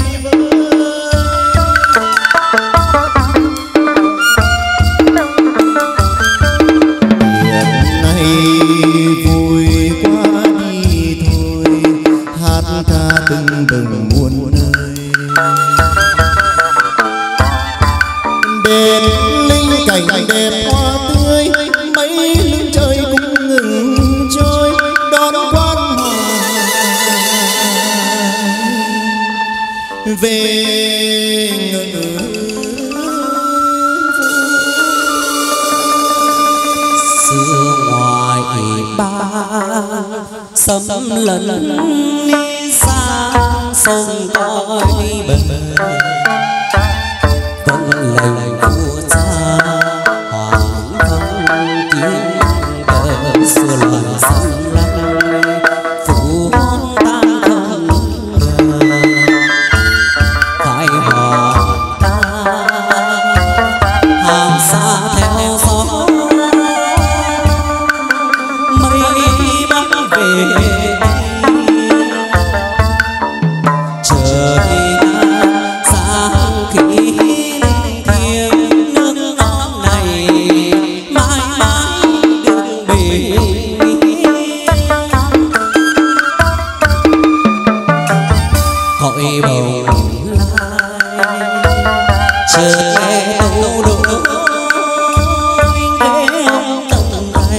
vui qua đi thôi, hát ca từng muôn nơi. xưa ngoài ba sấm lần đi xa sông cõi bờ vẫn lệnh vua cha hoàng thân tiếng cờ xưa loài sông lăng phủ tan không bờ phải hò ta hàng xa theo gió mây bắc về trời sáng khi thiêng nước non này mãi mãi đừng bền cõi bầu lai chờ nghe tấu đổ nghe ông tận tay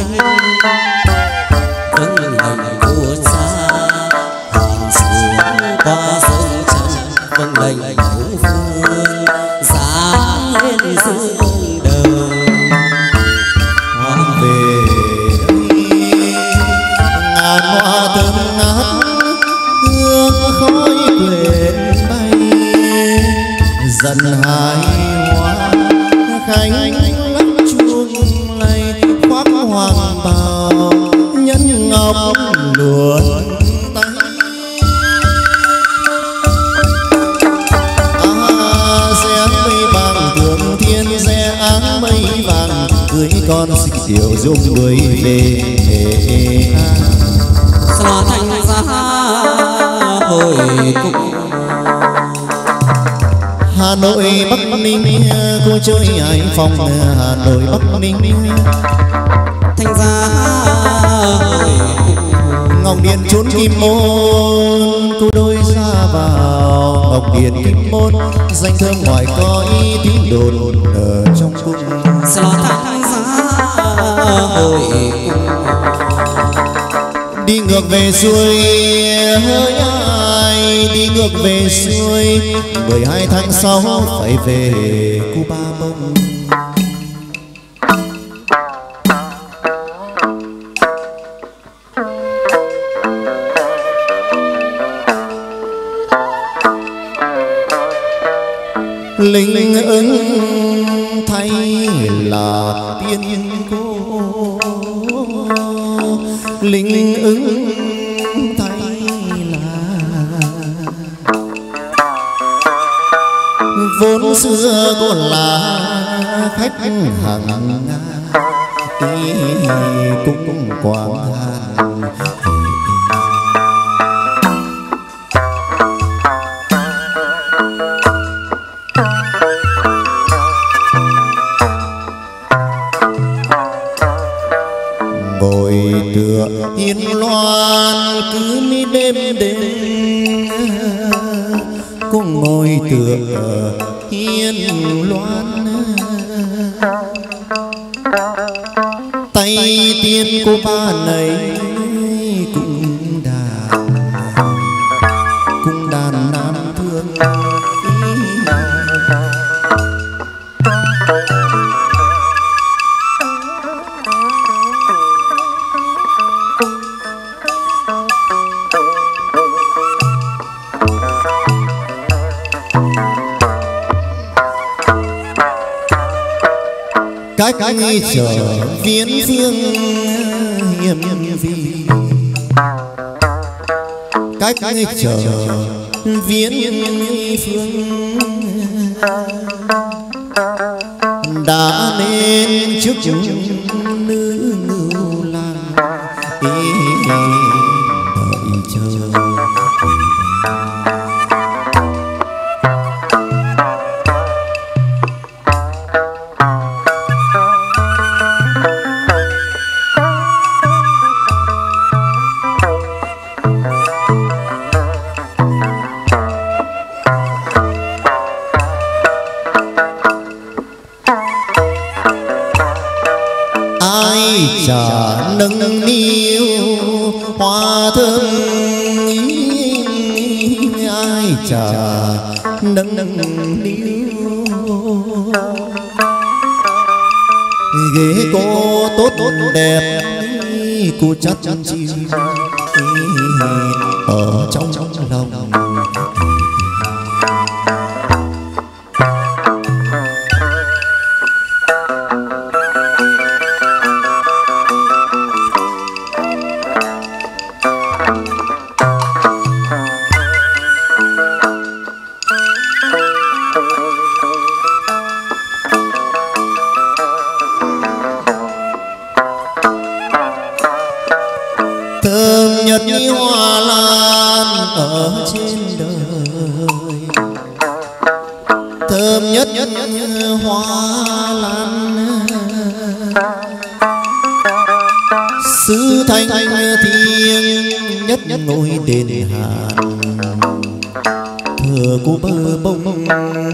vâng lệnh của cha hoàng xuống qua sông trăng vâng lệnh của vương giáng lên dương đầu Hoàng về đây ngàn hoa thơm ngát hương khói quyện bay dần hài hoa khánh lắc chuông lay khoác hoàng bào nhẫn ngọc luồn tay xe mây vàng thượng thiên xe áng mây vàng cưới con xích diệu dung người về xóa thành ra hồi cung Hà Nội Bắc Ninh cô chơi Hải Phòng Hà Nội Bắc Ninh thành ra Ngọc Điện trốn Kim Môn cô đôi ra vào Ngọc Điện Kim Môn danh thơm ngoài cõi tiếng đồn ở trong cung xóa thành ra hồi đi ngược về xuôi hỡi ai đi ngược về xuôi 12 tháng 6 phải về Cuba Bông linh ứng thay là tiên cô linh ứng thay là vốn xưa cô là khách hàng cũng quảng hàn ngồi tựa yên loan cứ mi đêm đêm cũng ngồi tựa yên loan tay tiên cô ba này cũng đàn nam thương cách trở viễn phương hiểm vì cách trở viễn phương đã nên trước nữ ngưu lang đợi chờ trà nâng niu hoa thơm ai trà nâng niu ghế có tốt đẹp cô chắc chi ở trong lòng. Thơm nhất như hoa lan ở trên đời, thơm nhất như hoa lan sứ thanh thiêng nhất ngôi đền Hàn thờ cô bơ bông.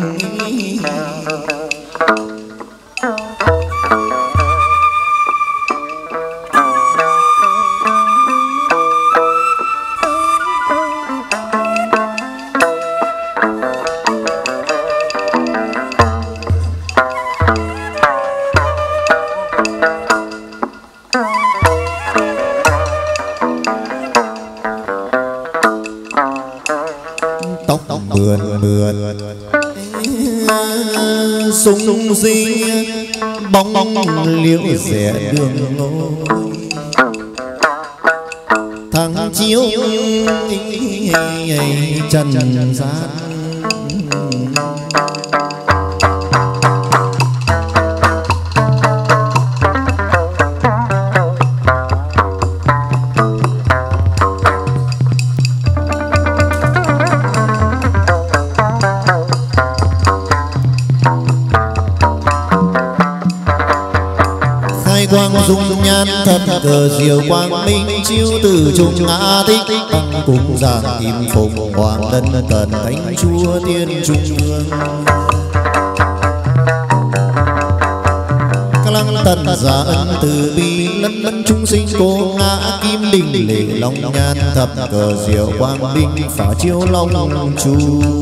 Tóc mượt sung sinh bóng liễu rẽ đường ngôi tháng chiếu trần gian. Quang dung nhan thật cờ diệu quang minh chiếu từ trung ngã tích tăng cùng giảng kim phụng hoàng tân tần thánh chúa tiên trung vương các lăng tần giả ân từ bi lân lân chúng sinh cô ngã kim đình lệ long nhan thập cờ diệu quang minh phá chiếu long chu.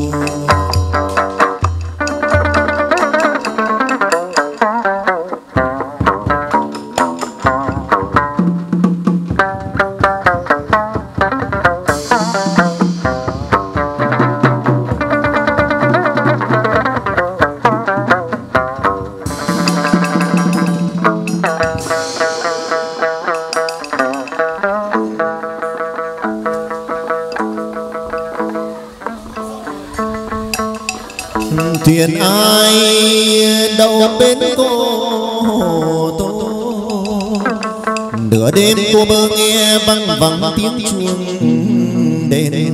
Thuyền ai đậu bên cô tô nửa đêm cô bơ nghe văng vẳng tiếng chuông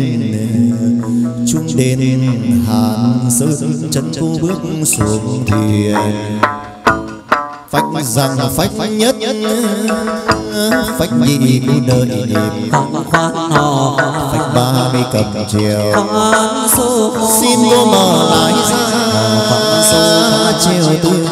đền Hàn Sơn chân cô bước xuống thuyền phách rằng phách nhất phách nhị cô đợi nhịp phách ba mươi cầm chiều xin cô mở lại ra treo tư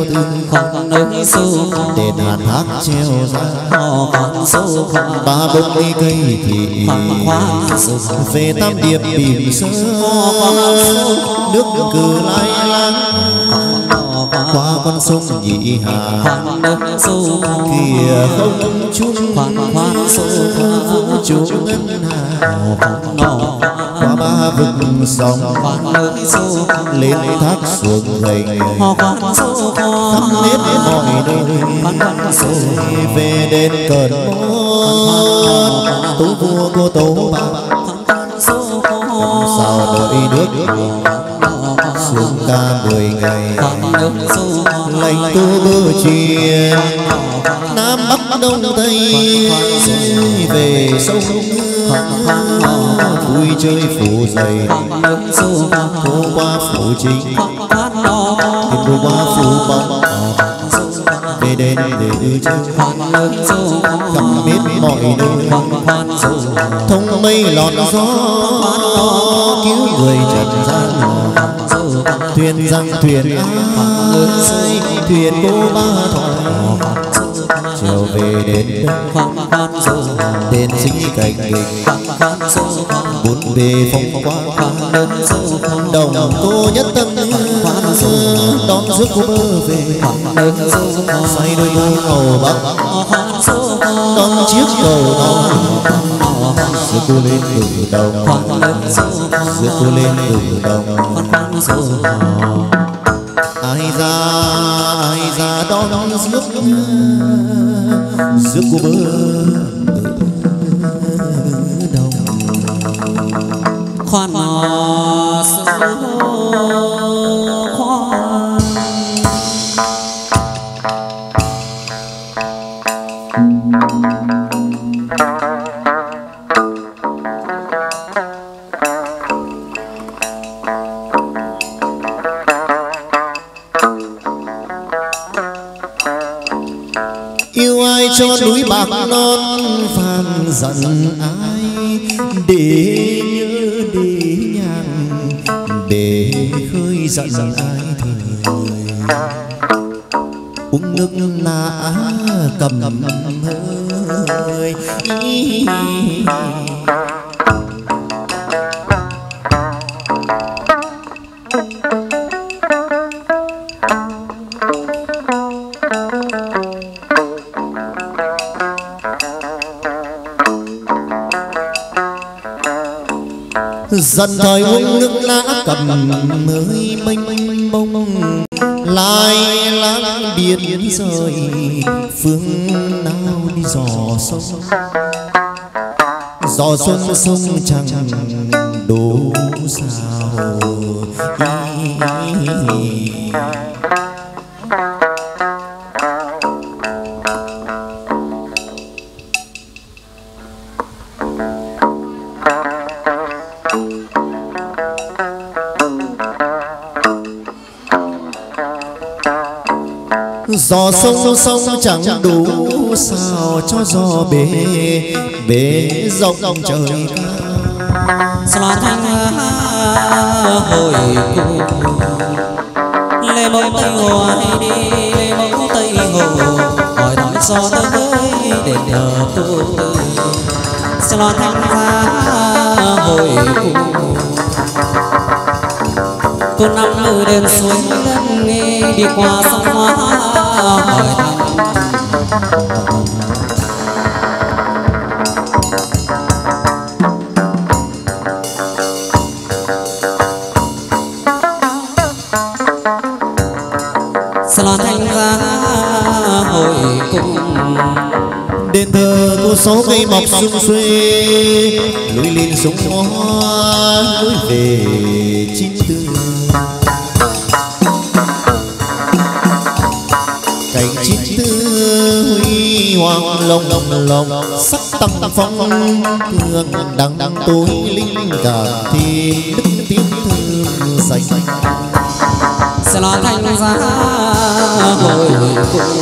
đền Hàn hát treo ra ba bông cây thị về tam điệp bìm sơn nước cử lai lang qua con sông Nhị Hà kìa không chung vũ trụ ngân hà qua ba vực sông lên thác xuống gầy khắp hết mọi nơi về đến cơn mốt tú vua cô tố bạc sao đợi nước xuống ca 10 ngày lệnh tu bơ truyền Nam Bắc Đông Tây về sông vui chơi phủ dày phố qua phủ chính phố qua phủ bóng về đến để đưa chân khắp biết mọi nơi thông mây lọt gió cứu người trần gian thuyền rằng thuyền ai thuyền cô ba thoại trở về đến khoan khoan dù tên sinh cảnh nghịch khoan dù bốn bề phong quang khoan đơn dù đồng cô nhất tâm khoan dù đón rước cô bơ về khoan đơn dù xoay đôi môi màu bắc khoan dù đón chiếc cầu non rước cô lên từ đồng khoan đơn dù rước cô lên từ đồng khoan dù ai ra đón rước cô bơ đồng khoan nọ khoan yêu ai cho núi bạc non vàng dặn ai để nhớ để nhàn để khơi dặn ai thời uống nước nã cầm hơi dần thời uống nước nã cầm mới mênh mông lai láng biển rời phương nào đi dò sông sông chẳng đổ sao gió sông chẳng đủ sao cho gió bể rộng trời Xoan thanh hồi cùng lê mông tây hồ hay đi lê mông tây hồ hỏi nói gió tới để nhờ cô Xoan thanh hồi cùng cô năm nữ đền suối đất nghe đi qua sông hoa hỏi thăm Xoan thanh hồi cùng đền thờ cô số cây mọc sum xuê lối lên sông hoa lối về chính tư cảnh chính tư huy hoàng lồng sắc tăng phong thương đằng tối linh cảm thêm đức tiếng thơm xanh Xoan thanh hồi cùng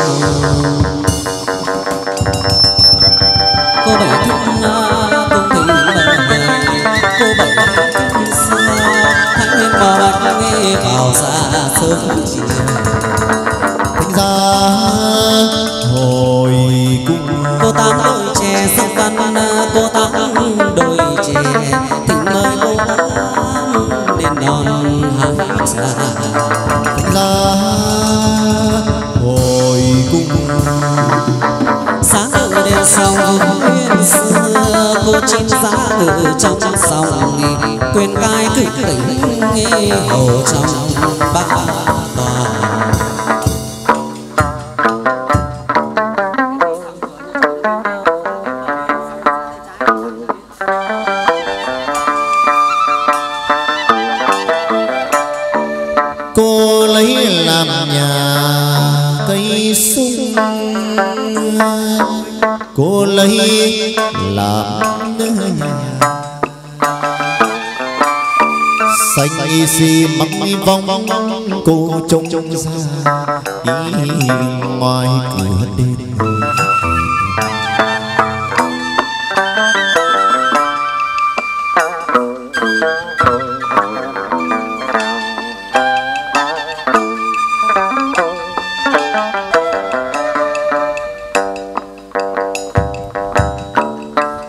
cô bảy thân cung thỉnh cô bảy thân xưa thanh niên bò bạch nghe vào xa sớm chiều thính ra hồi cung cô tám đôi trẻ sắc văn cô tám đôi trẻ thỉnh mời cô tám đến đón hai xa thính ra hồi cung sáng ở đèn sông nguyên xưa cô chim giá ở trong sông quyền cai cử tỉnh nghe hầu trong ba tòa cô lấy làm nhà cây sung cô lấy làm nhà xanh y xì mắc vong cô trông ra ngoài cửa đền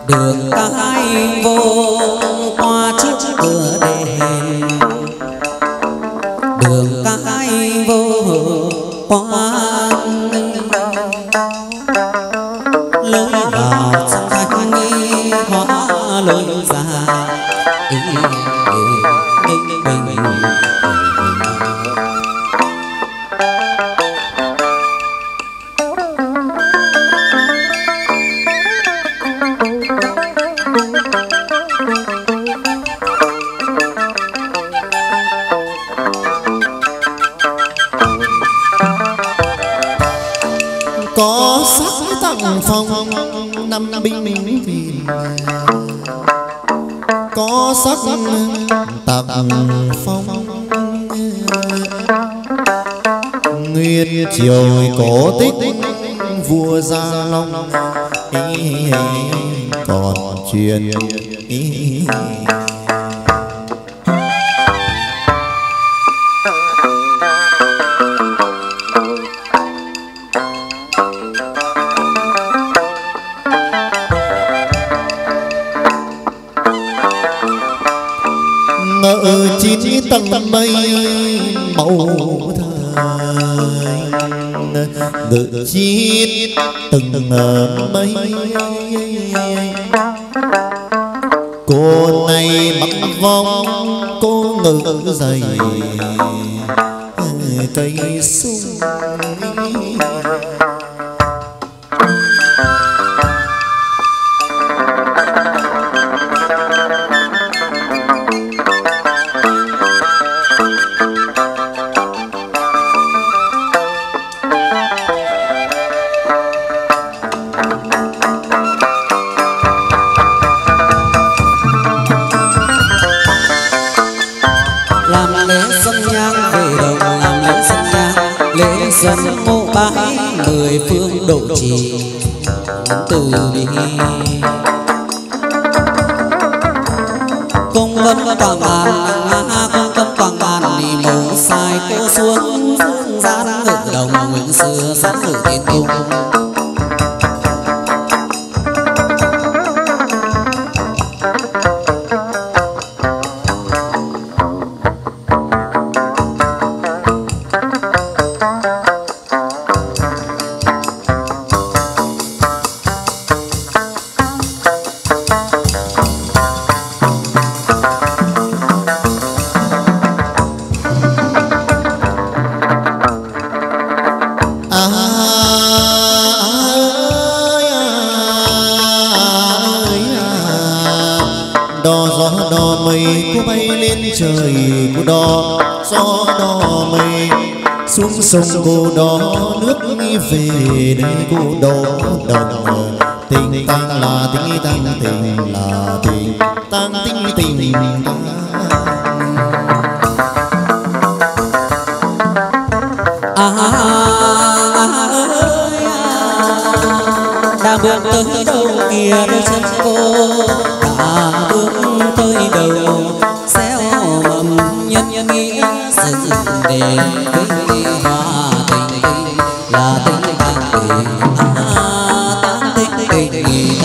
đường cái vô qua trước cửa đền, đường cái vô qua lối vào trong thanh hóa lối ra có sắc tặng phong năm binh viên, có sắc tặng phong nguyên triều cổ tích vua Gia Long còn truyền ngỡ chín tầng mây màu thời ngự chín từng mây cô này mặc vong cô ngự dày cây sung dân mộ bãi mười phương độ trì từ bi công vân quảng ngàn công vân quảng ngàn đi màu sai cô xuống gian ngự đồng nguyện xưa sáng ngự tiên tung trời cô đò gió đò mây xuống sông cô đò nước về đây cô đò đồng tình tăng là tình tăng tình là tình tăng tình tăng đã bước tới đâu kia đôi chân cô đã bước tới đầu xéo mầm nhân nghĩa dựng để với hoa tình là tình tình tình tình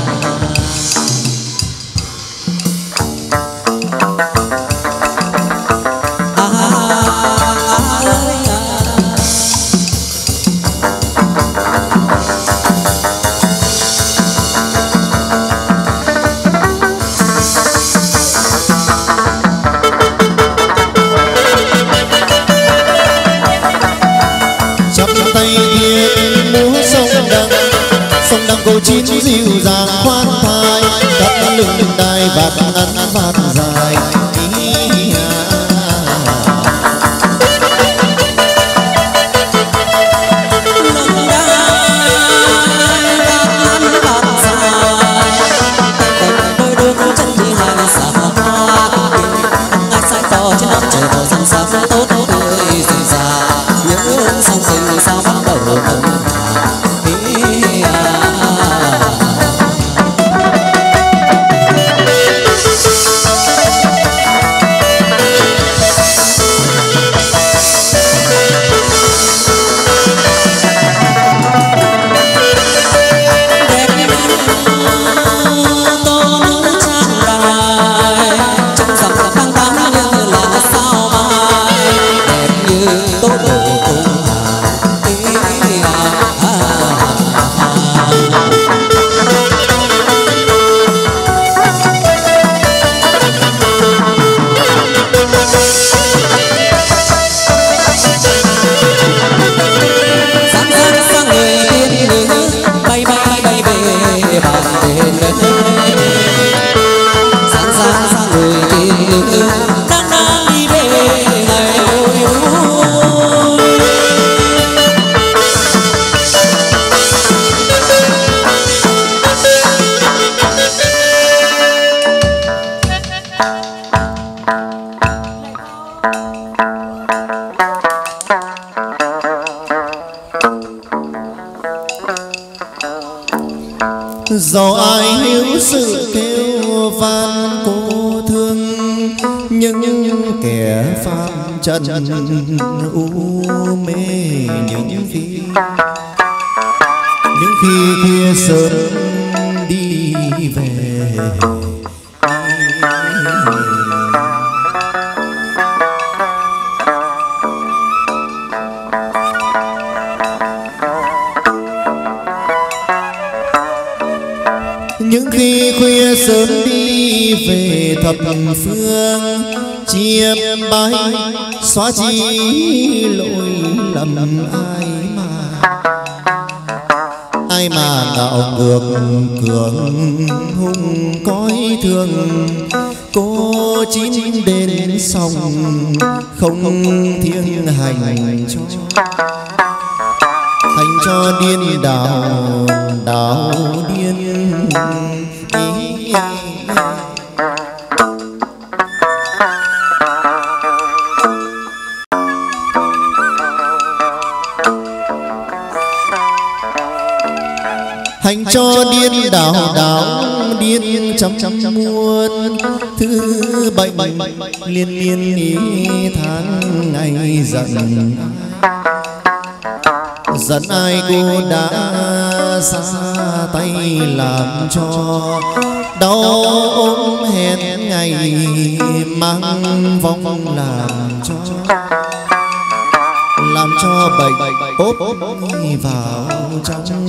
cô chín dịu dàng khoan thai các lưng đai bạc ngắn vạt dài bàn đến sáng ra người tìm đang đi về ngày ôi dẫu ai hiểu sự kêu van cô thương những kẻ phạm trần u mê những khi khuya sớm đi về những khi khuya sớm đi về thập phương chiêm bái xóa chi lỗi lầm ai mà ngạo ngược cường hung cõi thương cô chín đến xong không thiêng hành cho điên đảo điên hành cho điên đảo điên trăm muôn thứ bệnh liên tháng ngày giận ai cô đã xa tay làm cho đau ốm hẹn ngày mang vong làm cho bệnh ốp vào trong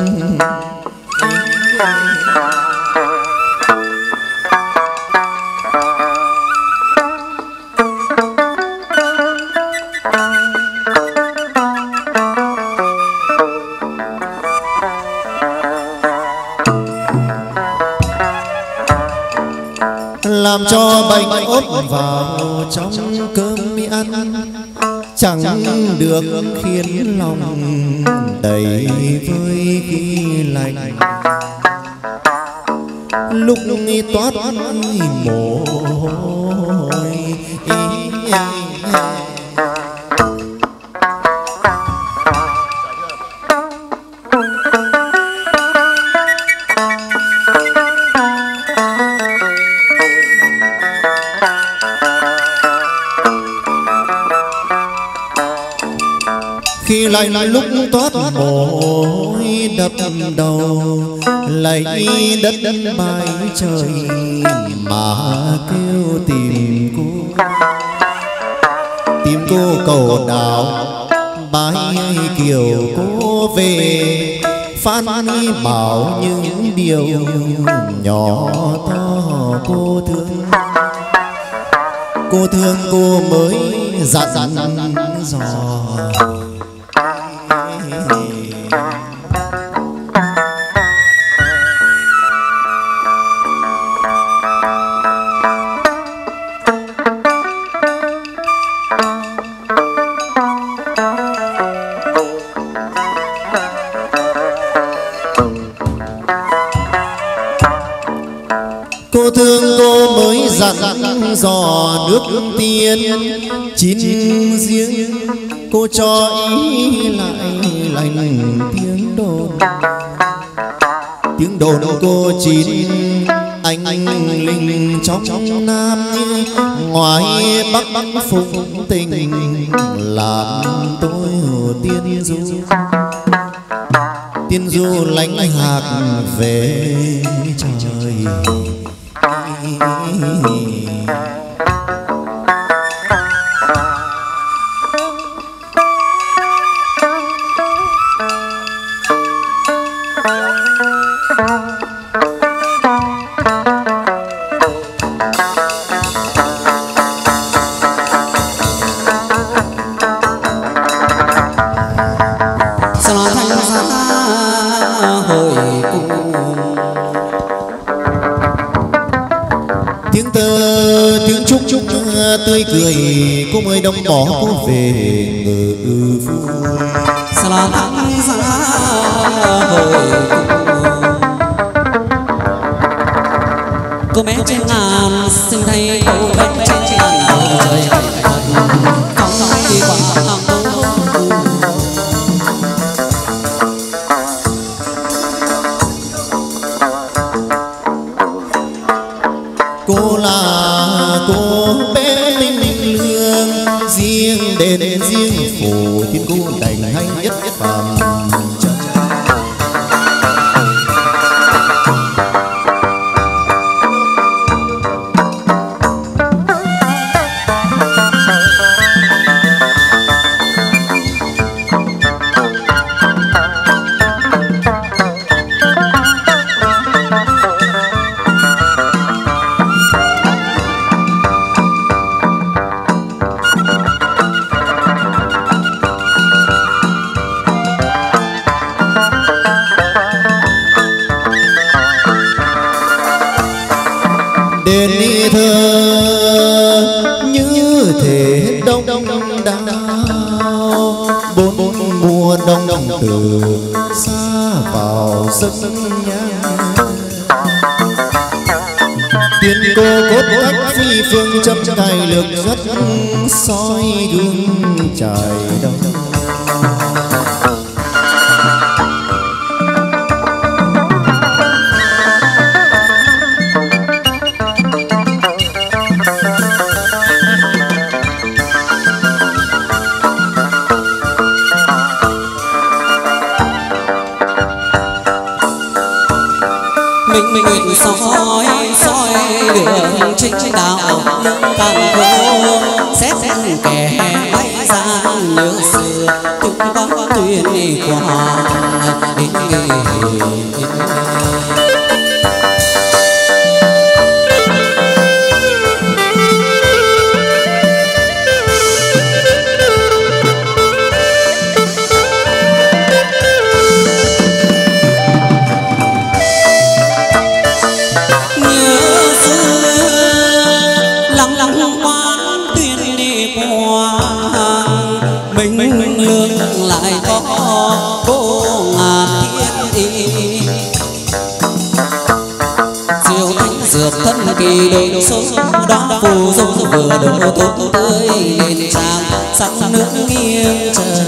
làm cho bệnh ốp vào trong cơm ăn chẳng được khiến lòng đầy vơi khi lạnh lúc toát mồ hôi khi lạnh lúc toát mồ hôi đập đầu lạy đất bay trời mà kêu tìm cô cầu đào bái kiều cô về phán bảo những điều nhỏ to cô thương cô mới dặn dò cô thương cô mới dặn dò nước tiên chín riêng cô cho ý lại lành tiếng đồn cô chín anh linh trong nam ngoài bắc phụng tình làm tôi tiên du lánh hạc về trời hồi cùng chúc tươi cười cô mới đông bỏ cô về ngự vui. Là thắng giá hồi cô bé trên ngàn xin thay cô bé trên ngàn bầu trời không nói đi qua hàng cô là cô bé linh lương riêng đền riêng phủ thiên cô đành hay nhất phàm từ xa vào sân nhà tiên cô cốt cách phi phương châm cài lược rất soi gương trải đông. đường chính đạo lưng càng khô xét kẻ bay ra nhớ xưa từng có tuyên qua kỳ độ số đó phù dung vừa độ tốt tươi lên trang sắc nước nghiêng trời.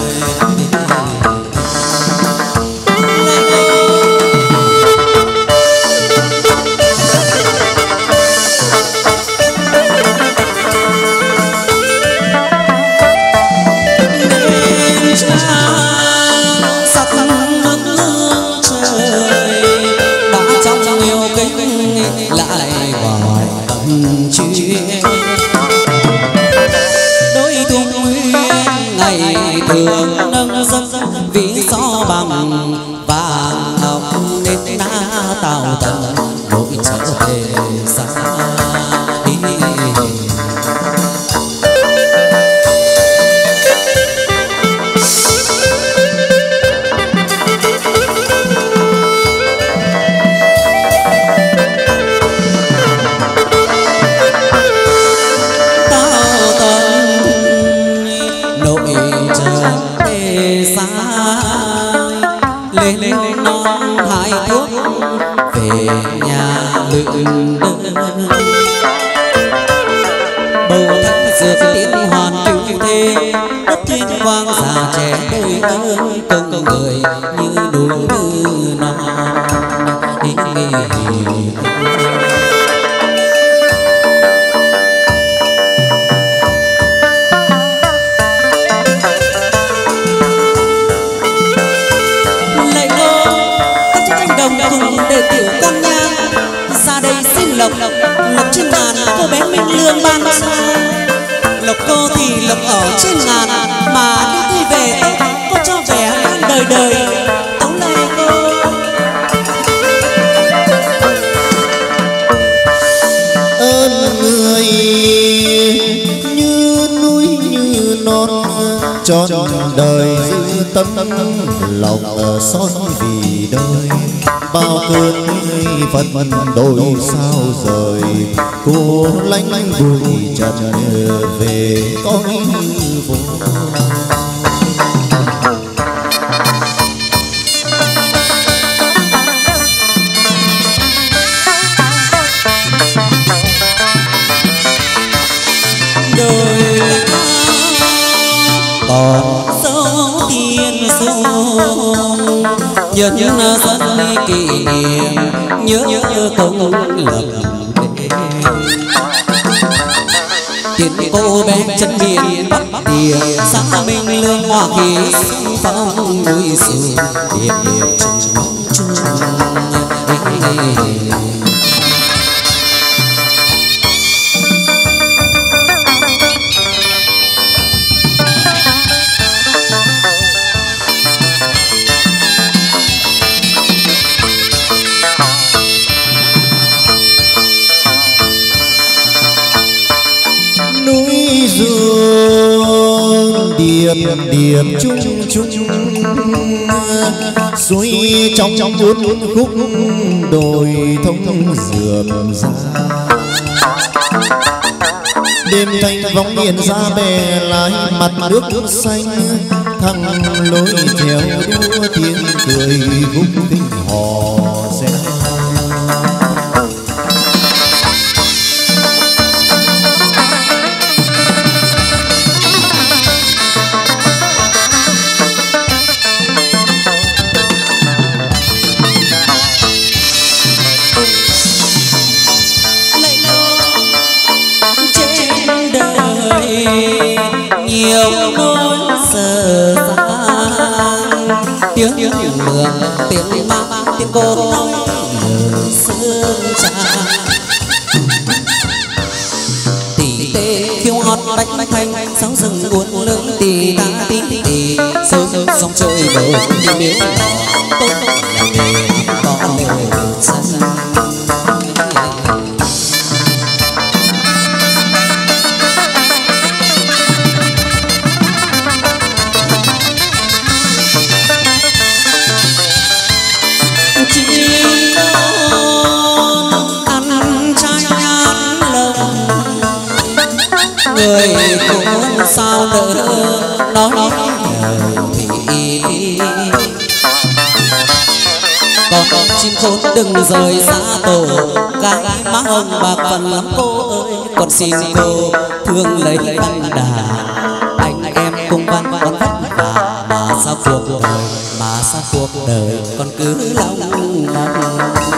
Thường nâng dâng vì gió bằng vàng ngọc nên na tạo tận nỗi trở về xa đi. Lên non hai thuốc về nhà luyện đơn bầu thanh dược tiến hoàn cứu thế đất trên quang già trẻ đôi ơi công người như núi như non. Để tiểu con nhang ra đây xin lộc lộc trên ngàn cô bé Minh Lương ban ra lộc cô thì lộc ở trên ngàn mà đi đi về cô cho vẻ đời đời tấu lời cô. Ơn người như núi như non trọn đời giữ tâm lòng son vì đời. Bao cơn phật đôi sao rời, cô lánh bụi trần về cõi vô. Còn dấu tiên sông nhân dân kỷ niệm nhớ công lập tiền cô bé chân miền bắc địa sáng minh lương hoa kỳ phong núi sườn điệp điệp chung điệp chung chung suối trong cuốn khúc đồi thông dườm ra. Đêm thanh vóng hiện ra bè lái mặt nước xanh, thăng lối trèo đua tiếng cười vung kinh hò reo. nhiều nỗi sợ gian tiếng mường tiếng ma tiếng cô nói lời sương tràn tỉ tê khiêu hót đánh thanh sáo rừng buồn lưỡng tì ta tì sông sông trôi bờ đi miếu tốt là nghề có lời sân. Người cũng sao đỡ nói thì còn chim khôn đừng rời xa tổ, cái má hồng bạc phần lắm cô ơi, còn xin cô thương lấy căn đà. Anh em cùng văn con vất vả mà sao cuộc đời còn cứ long mong.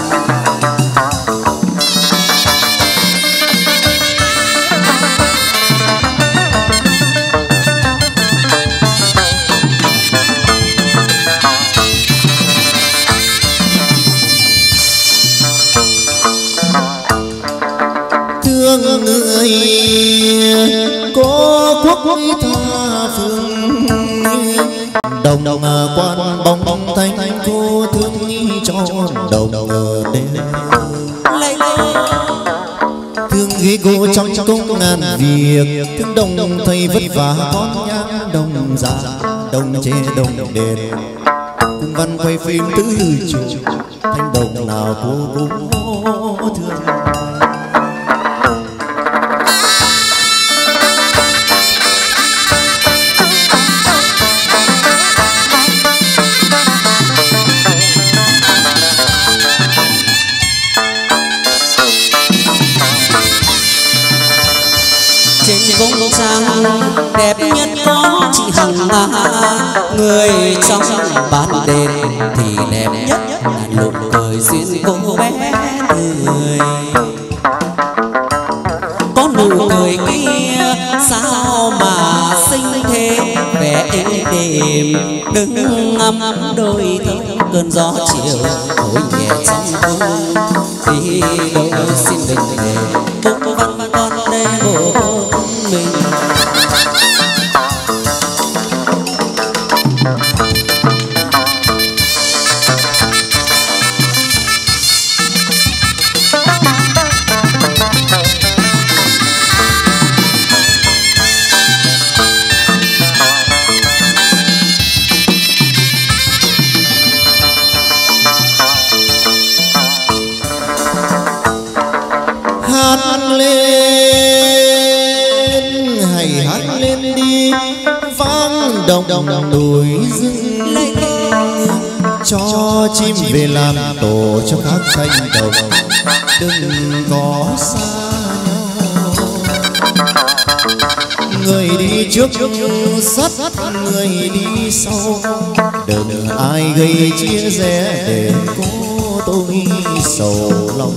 Người có quốc tha phương đồng quan bóng thanh cô thương cho đồng đêm thương ghi cô trong công ngàn việc thương đồng thầy vất vả con nhang đồng già đồng chế đồng đền cùng văn quay phim tứ trụ thanh đồng nào cô cũng thương. Công trang đẹp nhất có chị Hằng người trong ban đêm thì đẹp nhất là nụ cười duyên cô bé người. Có nụ cười kia sao mà xinh thế vẻ êm đềm đứng ngắm đôi thơm cơn gió chiều thổi nhẹ trong cung thì đôi xin đừng để bố văn con đây bố mình. đồng núi rừng cho chim về làm tổ cho các cánh đồng đừng có xa nhau. Người đi trước sát người đi sau, đừng ai gây chia rẽ để có tôi sầu lòng.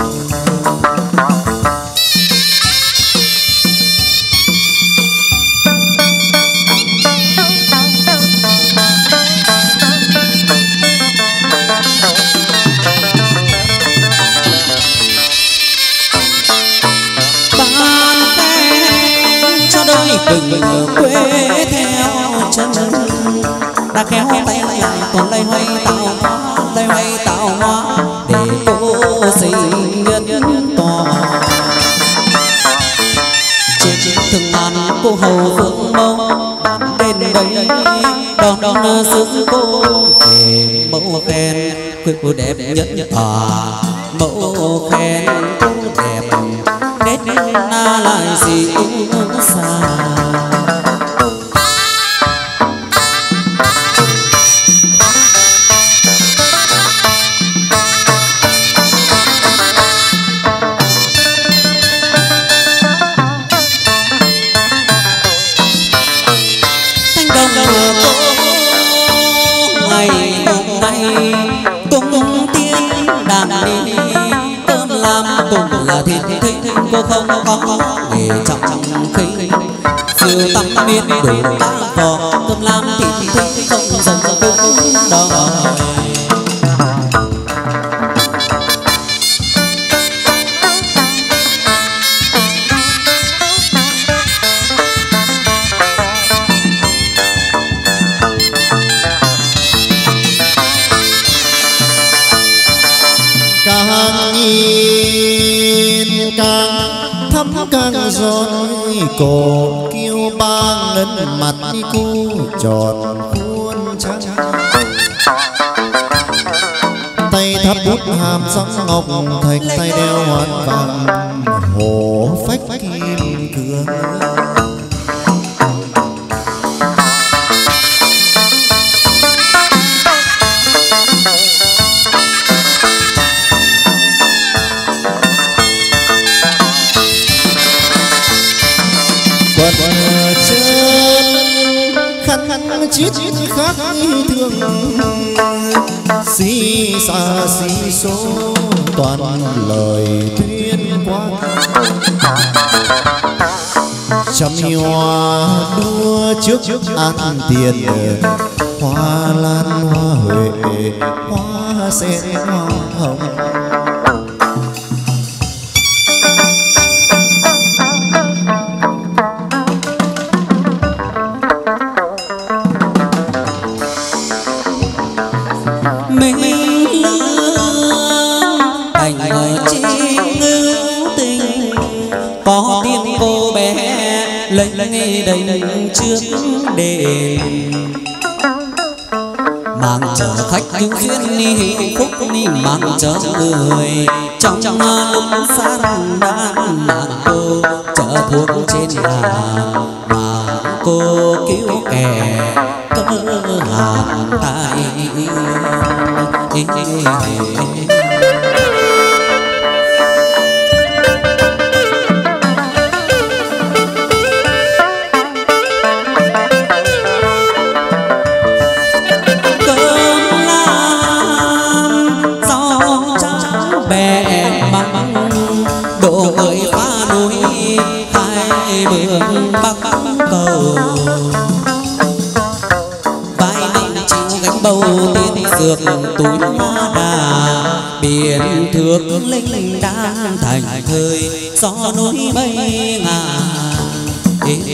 đừng quê theo chân đã khéo tay lại còn lây hoay tạo hoa để cô sinh nhân tòa trên từng màn cô hầu phương mâu bên đây đón sức cô về mẫu khen cô đẹp nhất mẫu khen cô đẹp nét na lại gì cũng xa. Cô không có nghề trọng khinh sự tâm biết đủ ba vò cơm lam thịt không dần cũng đòi. Càng nhìn càng thắm càng giòn cổ kêu ba ngân mặt cô tròn khuôn trắng tay thắp bút hàm răng ngọc thạch tay đeo hoàn vàng hổ phách kim cương. Chiết khác thương xí xa xí số toàn lời tuyên quang trăm hoa đua trước an tiền hoa lan hoa huệ hoa sen hoa hồng. Có tiếng cô bé lênh đênh trước đền mang chờ khách những duyên hạnh phúc mang chờ người trong lúc sát đan mang cô chở thuốc trên hàng mà cô cứu kẻ cơ hàn tay. Độ người phá núi hai bường bắc cầu vai nặng chịu gánh bầu tiên dược túi hoa đà biển thước linh đang thành thời gió núi bay ngàn.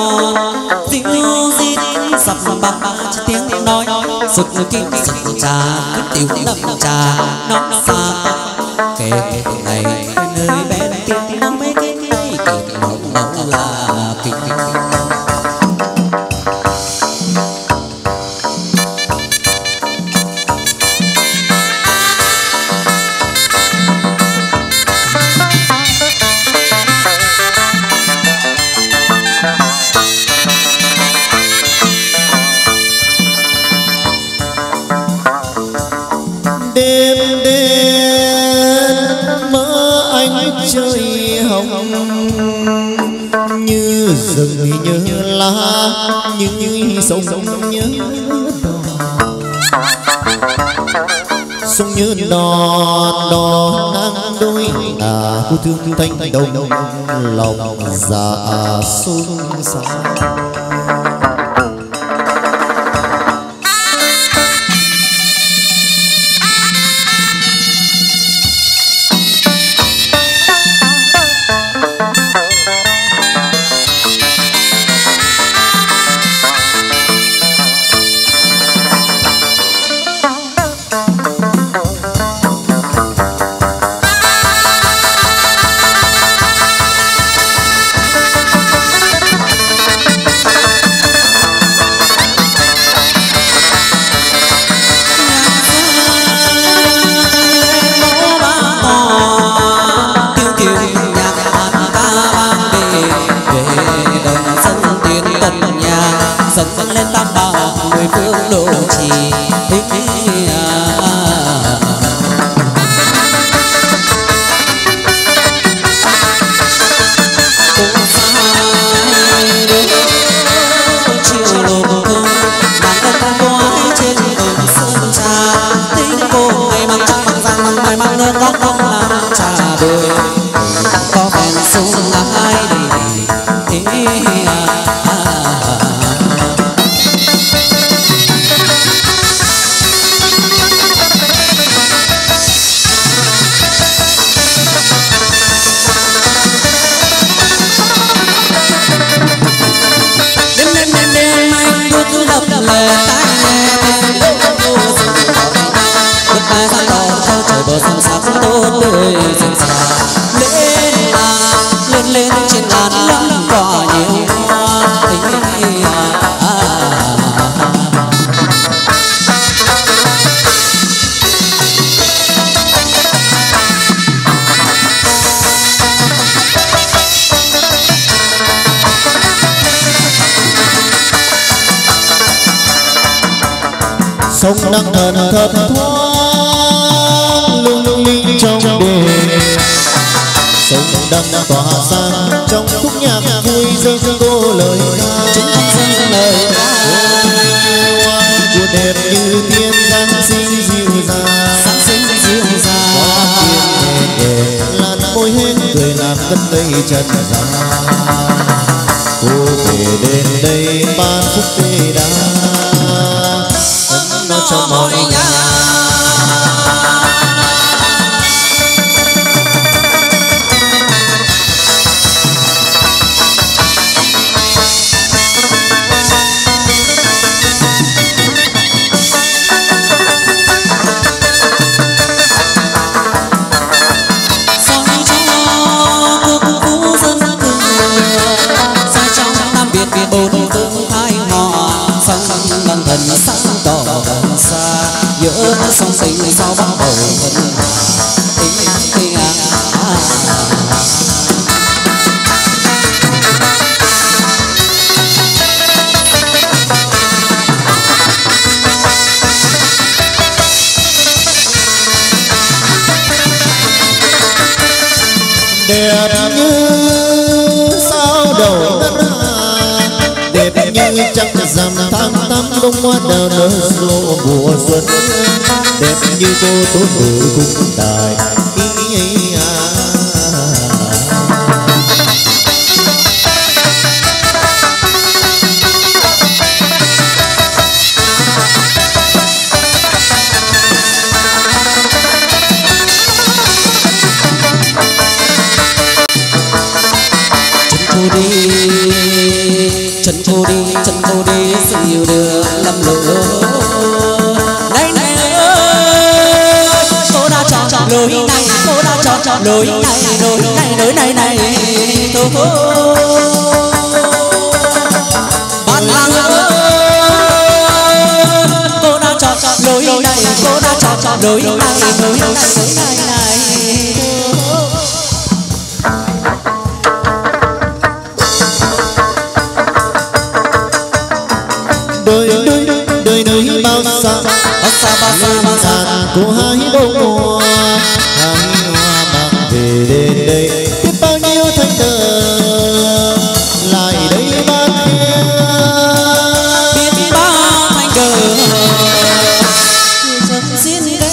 non diêu dít sập bạc tiếng nói sực kim sực trà tiểu đậm trà nóng xa kể này nơi bên tiếng nó mấy cái này kịp mộng là kịp rừng như lá như sông như sông như đò đò ngang đôi cô thương thanh đồng lòng già sông xa. Sông đang thần thật thoáng lung linh trong đêm, sông đang tỏa sáng trong khúc nhạc vui dâng cô lời ca. chúng con dâng lời ca của đẹp như tiên giáng sinh dịu dàng, sáng sinh dịu dàng làn môi hết cười làm cất cây chân gian. Cô về đến đây ban phúc tê đá nó cho mọi nhà. bốn phương hai hòa sông ngân thần sáng tỏ gần xa giữa sông tình sao bắc bầu vân đẹp như sao đầu ngân đẹp như trăng rằm tháng tám đông hoa đào nở rộ mùa xuân, đẹp như cô tố nữ cung đài đi chân cô đi sự nhiều đường lầm lỡ này này ơi cô đã chọn lối này cô đã chọn lối này thôi bạn làng ơi cô đã chọn lối này cô đã chọn lối này đời bao xa của hai bông hoa bạc về đến đây biết bao nhiêu thanh tờ lại đây ban biết bao thanh tờ xin đây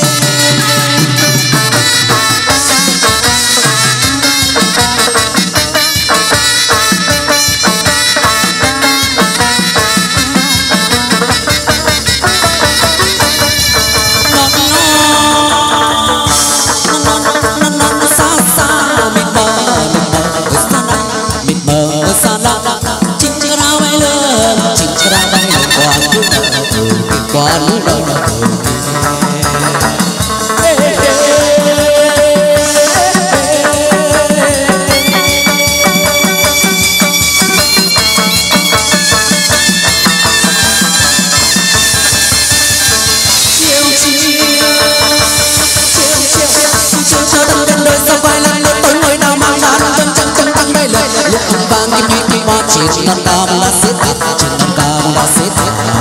trên non cam đã xếp trên non cam đã xếp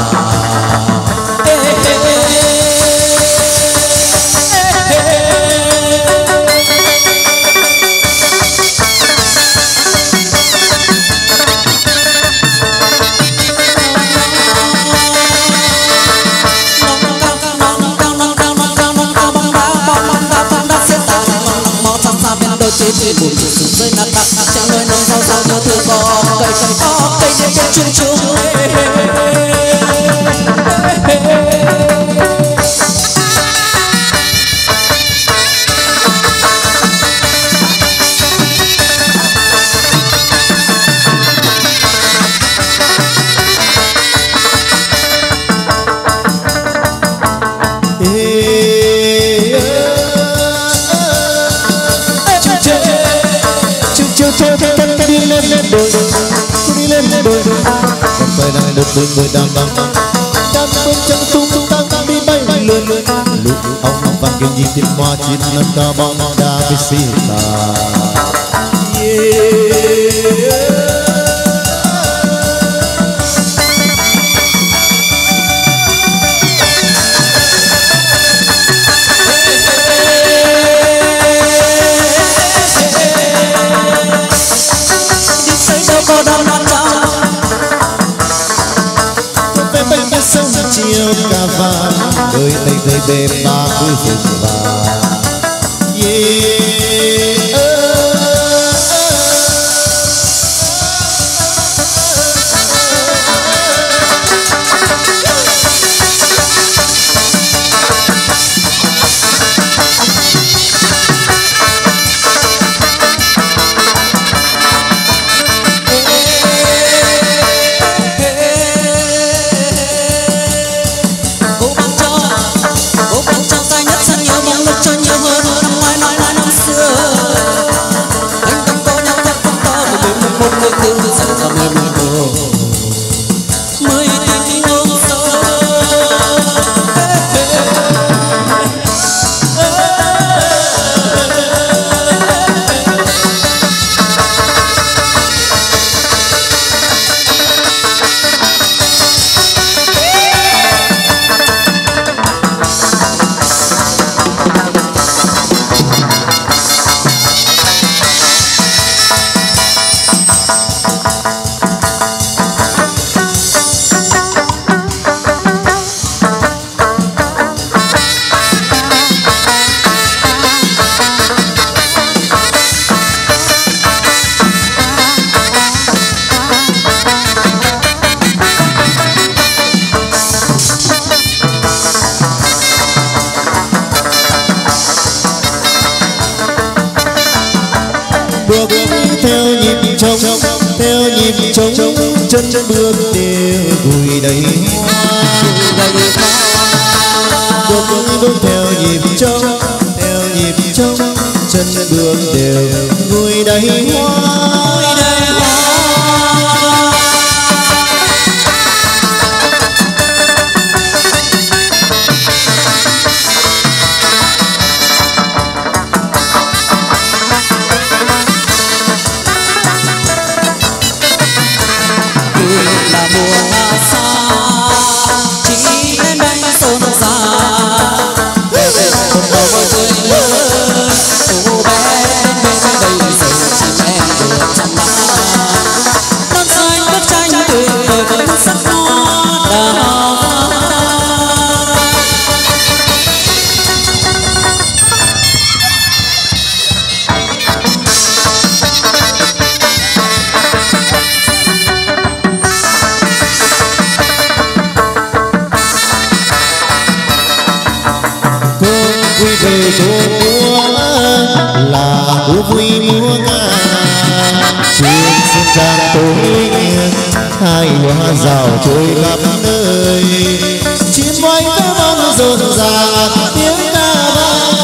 buồn sự rơi nát nát chẳng nơi nông sao sao nhớ thương có cây đêm trên chung chung được người đàn băng đang bên chân tung tăng đi bay lượn lũ ông vang kêu nhìn tim hoa chín lần ta bóng đá với xì ta chiều cà vạt đời tây đêm ba cứ rừng bà bước theo nhịp trông theo nhịp trống chân bước đều gùi đầy hoa. Bước theo nhịp trống chân bước đều gùi đầy hoa. Hai hoa rào trôi khắp nơi, chim bay cá bóng rộn ràng tiếng ca vang.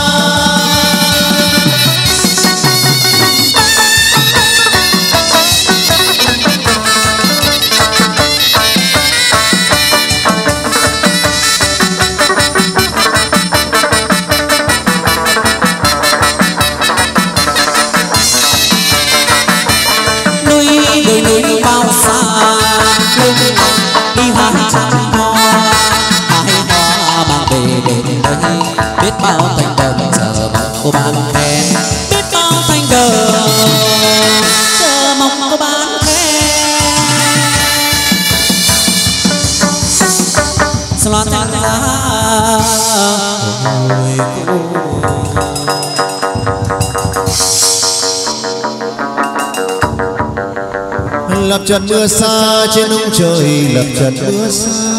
Núi bao xa đi hai trăm hoa, hai hoa mang về đến đây, biết bao thành đồng chờ mong cô bán khen, biết bao thành đồng chờ mong cô bán khen. Loan thành ra hồi lập trận mưa xa trên ông trời, lập trận mưa xa.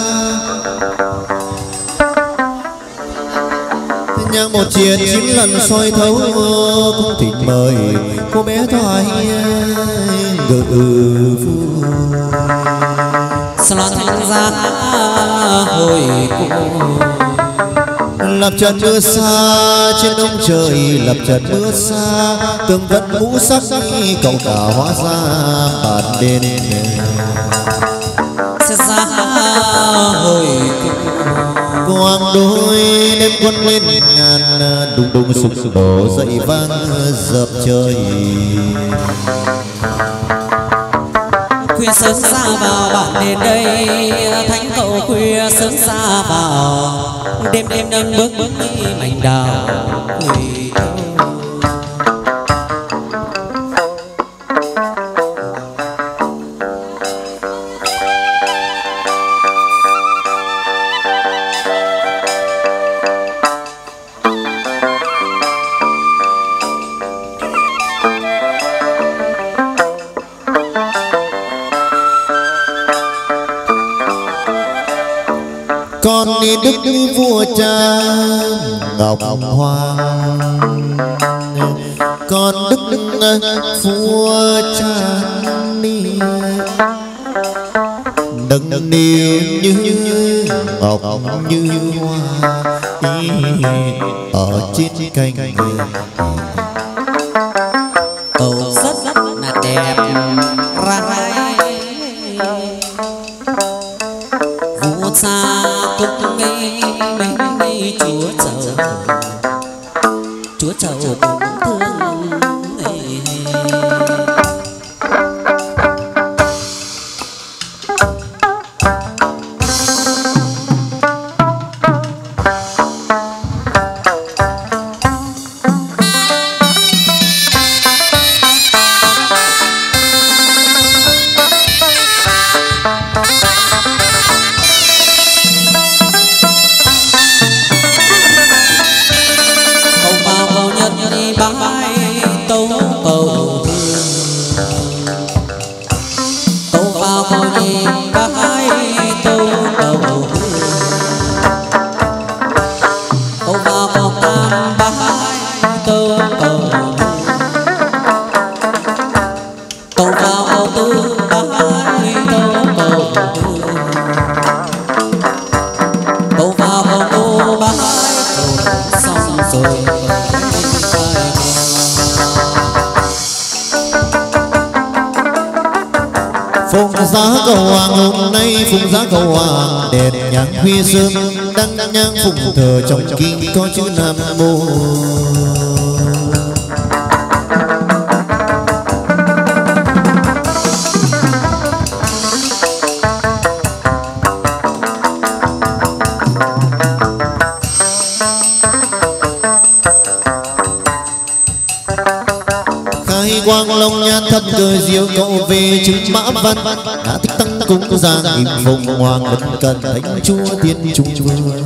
Nhang một chiến 9 lần soi thấu cũng thịnh mời cô bé thoại ngự vui. Loan thành ra hồi lập trận mưa xa trên ông trời, lập trận mưa xa tường vân ngũ sắc cậu cả hóa ra bàn đêm sẽ ra hồi quang đôi đêm quân lên ngàn đùng đùng sục đổ dậy vang dập trời. khuya sớm ra vào bạn đến đây, thánh cậu khuya sớm ra vào, đêm đêm nâng bước đi mảnh đào quỳ thơ. Con đi đức vua cha ngọc hoàng, con đức vua cha đi nâng niu như ngọc như hoa ở trên cành. Cậu rất là đẹp trai, vua cha cũng ngây chúa chầu cũng thương. phá cầu hoàng hôm nay phụng giá cầu hoàng đèn nhang huy dương đăng nhang phụng thờ trong kinh có chữ Nam Mô. Quang long nhan thập cờ diệu cậu về chứng mã văn đã tích tăng cung giang im phùng hoàng ân cần thánh chúa tiên trung vương.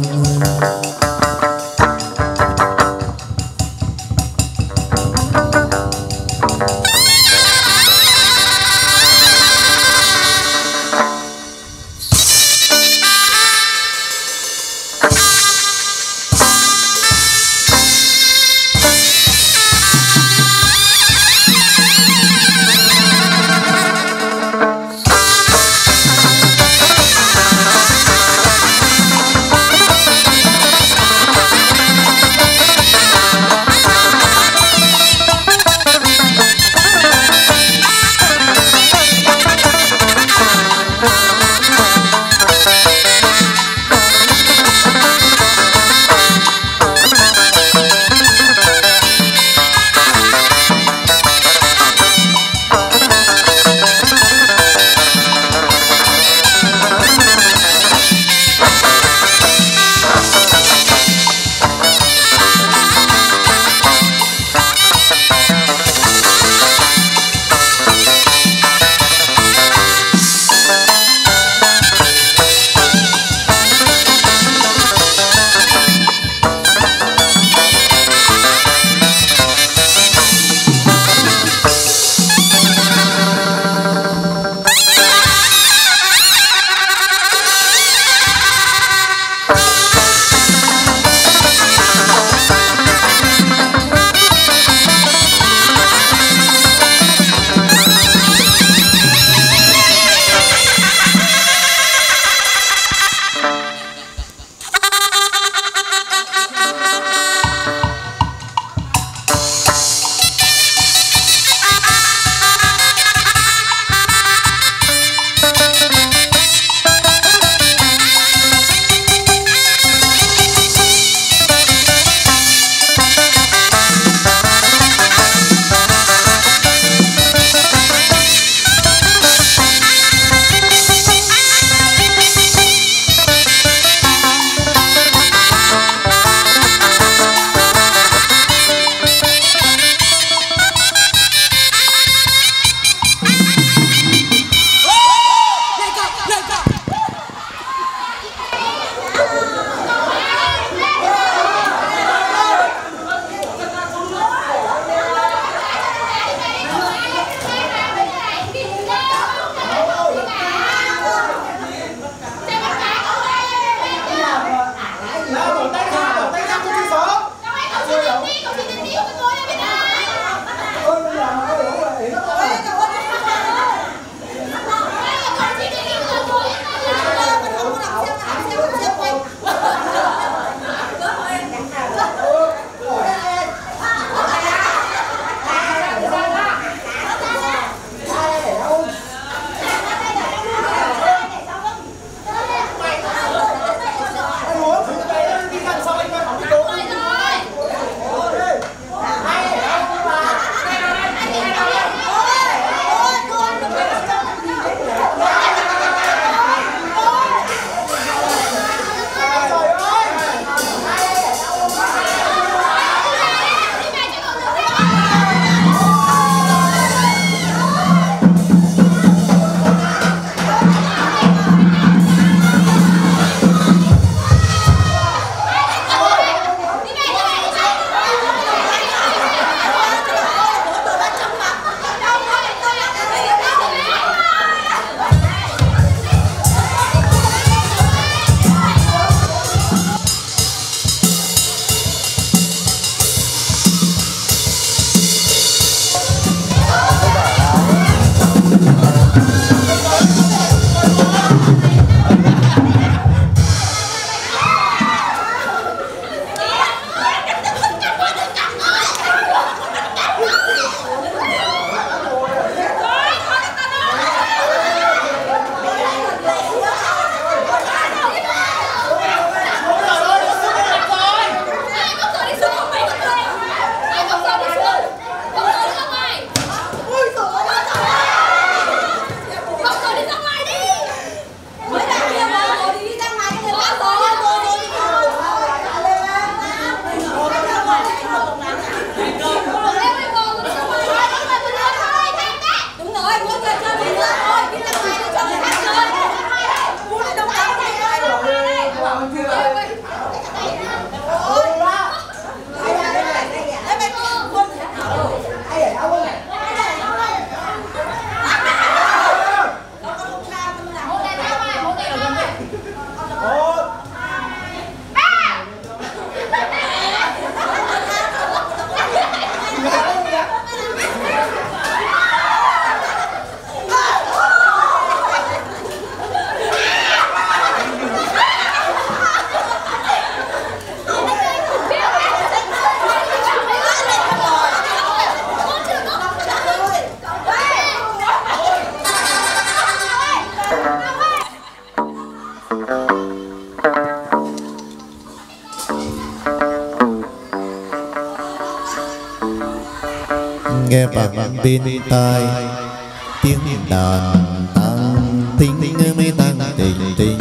nghe vang bên tai tiếng đàn tăng tính mới tăng tình tình.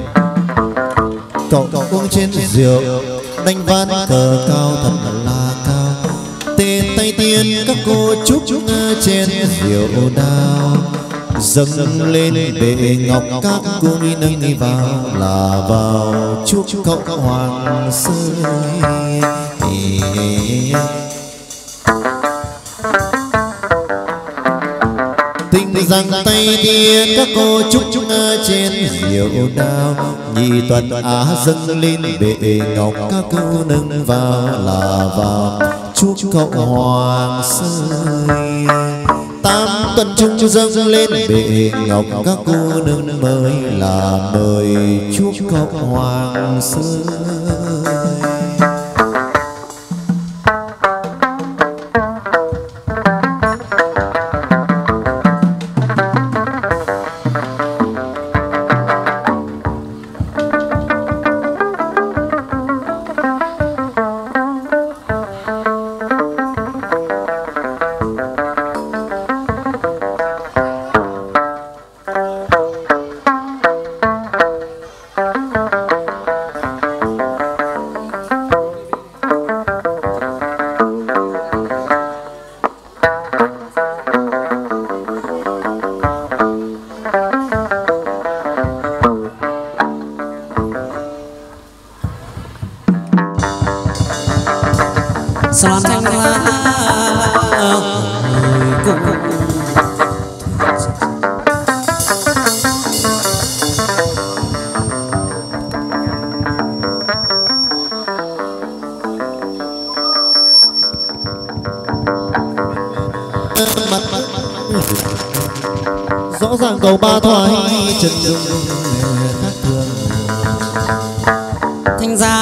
Cậu uống trên rượu đánh ván cờ cao thật là cao, tên tay tiên các cô chúc trên rượu đào dâng lên bệ ngọc các cô nâng vào là vào chúc cậu hoàng sơi. Tình rằng tay tiên các cô chúc trên rượu đào, nhị tuần á dâng lên bệ ngọc các cô nâng vào là vào chúc cậu hoàng sơi. Tam tuần trung dâng lên bệ ngọc các cô nâng mới là mời chúc cậu hoàng sơi. Xoan thanh lá cùng rõ ràng cầu ba thoại trần dung khác thường. thanh gia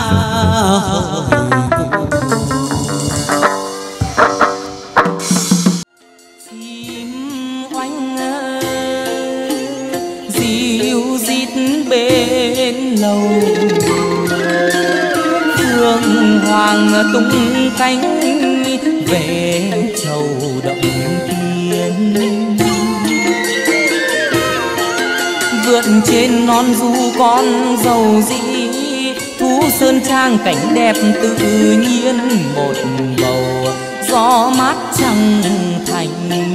chim oanh dịu rít bên lầu, phương hoàng tung cánh về chầu động tiên. Vượt trên non du con dầu dĩ, Phú Sơn trang cảnh đẹp tự nhiên, một bầu gió mát trăng thành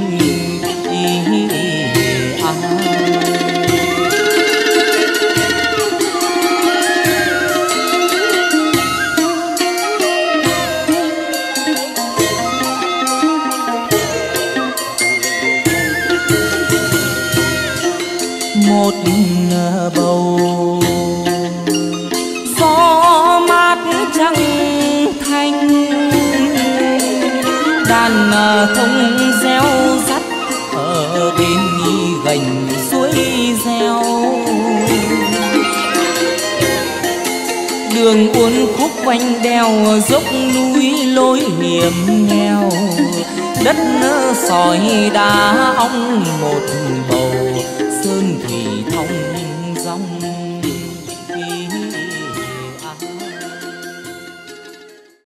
một bầu gió mát trăng thanh, đàn thông reo rắt ở bên gành suối reo. Đường uốn khúc quanh đèo dốc núi lối hiểm nghèo, đất sỏi đá ong một bầu sơn thủy thông dòng.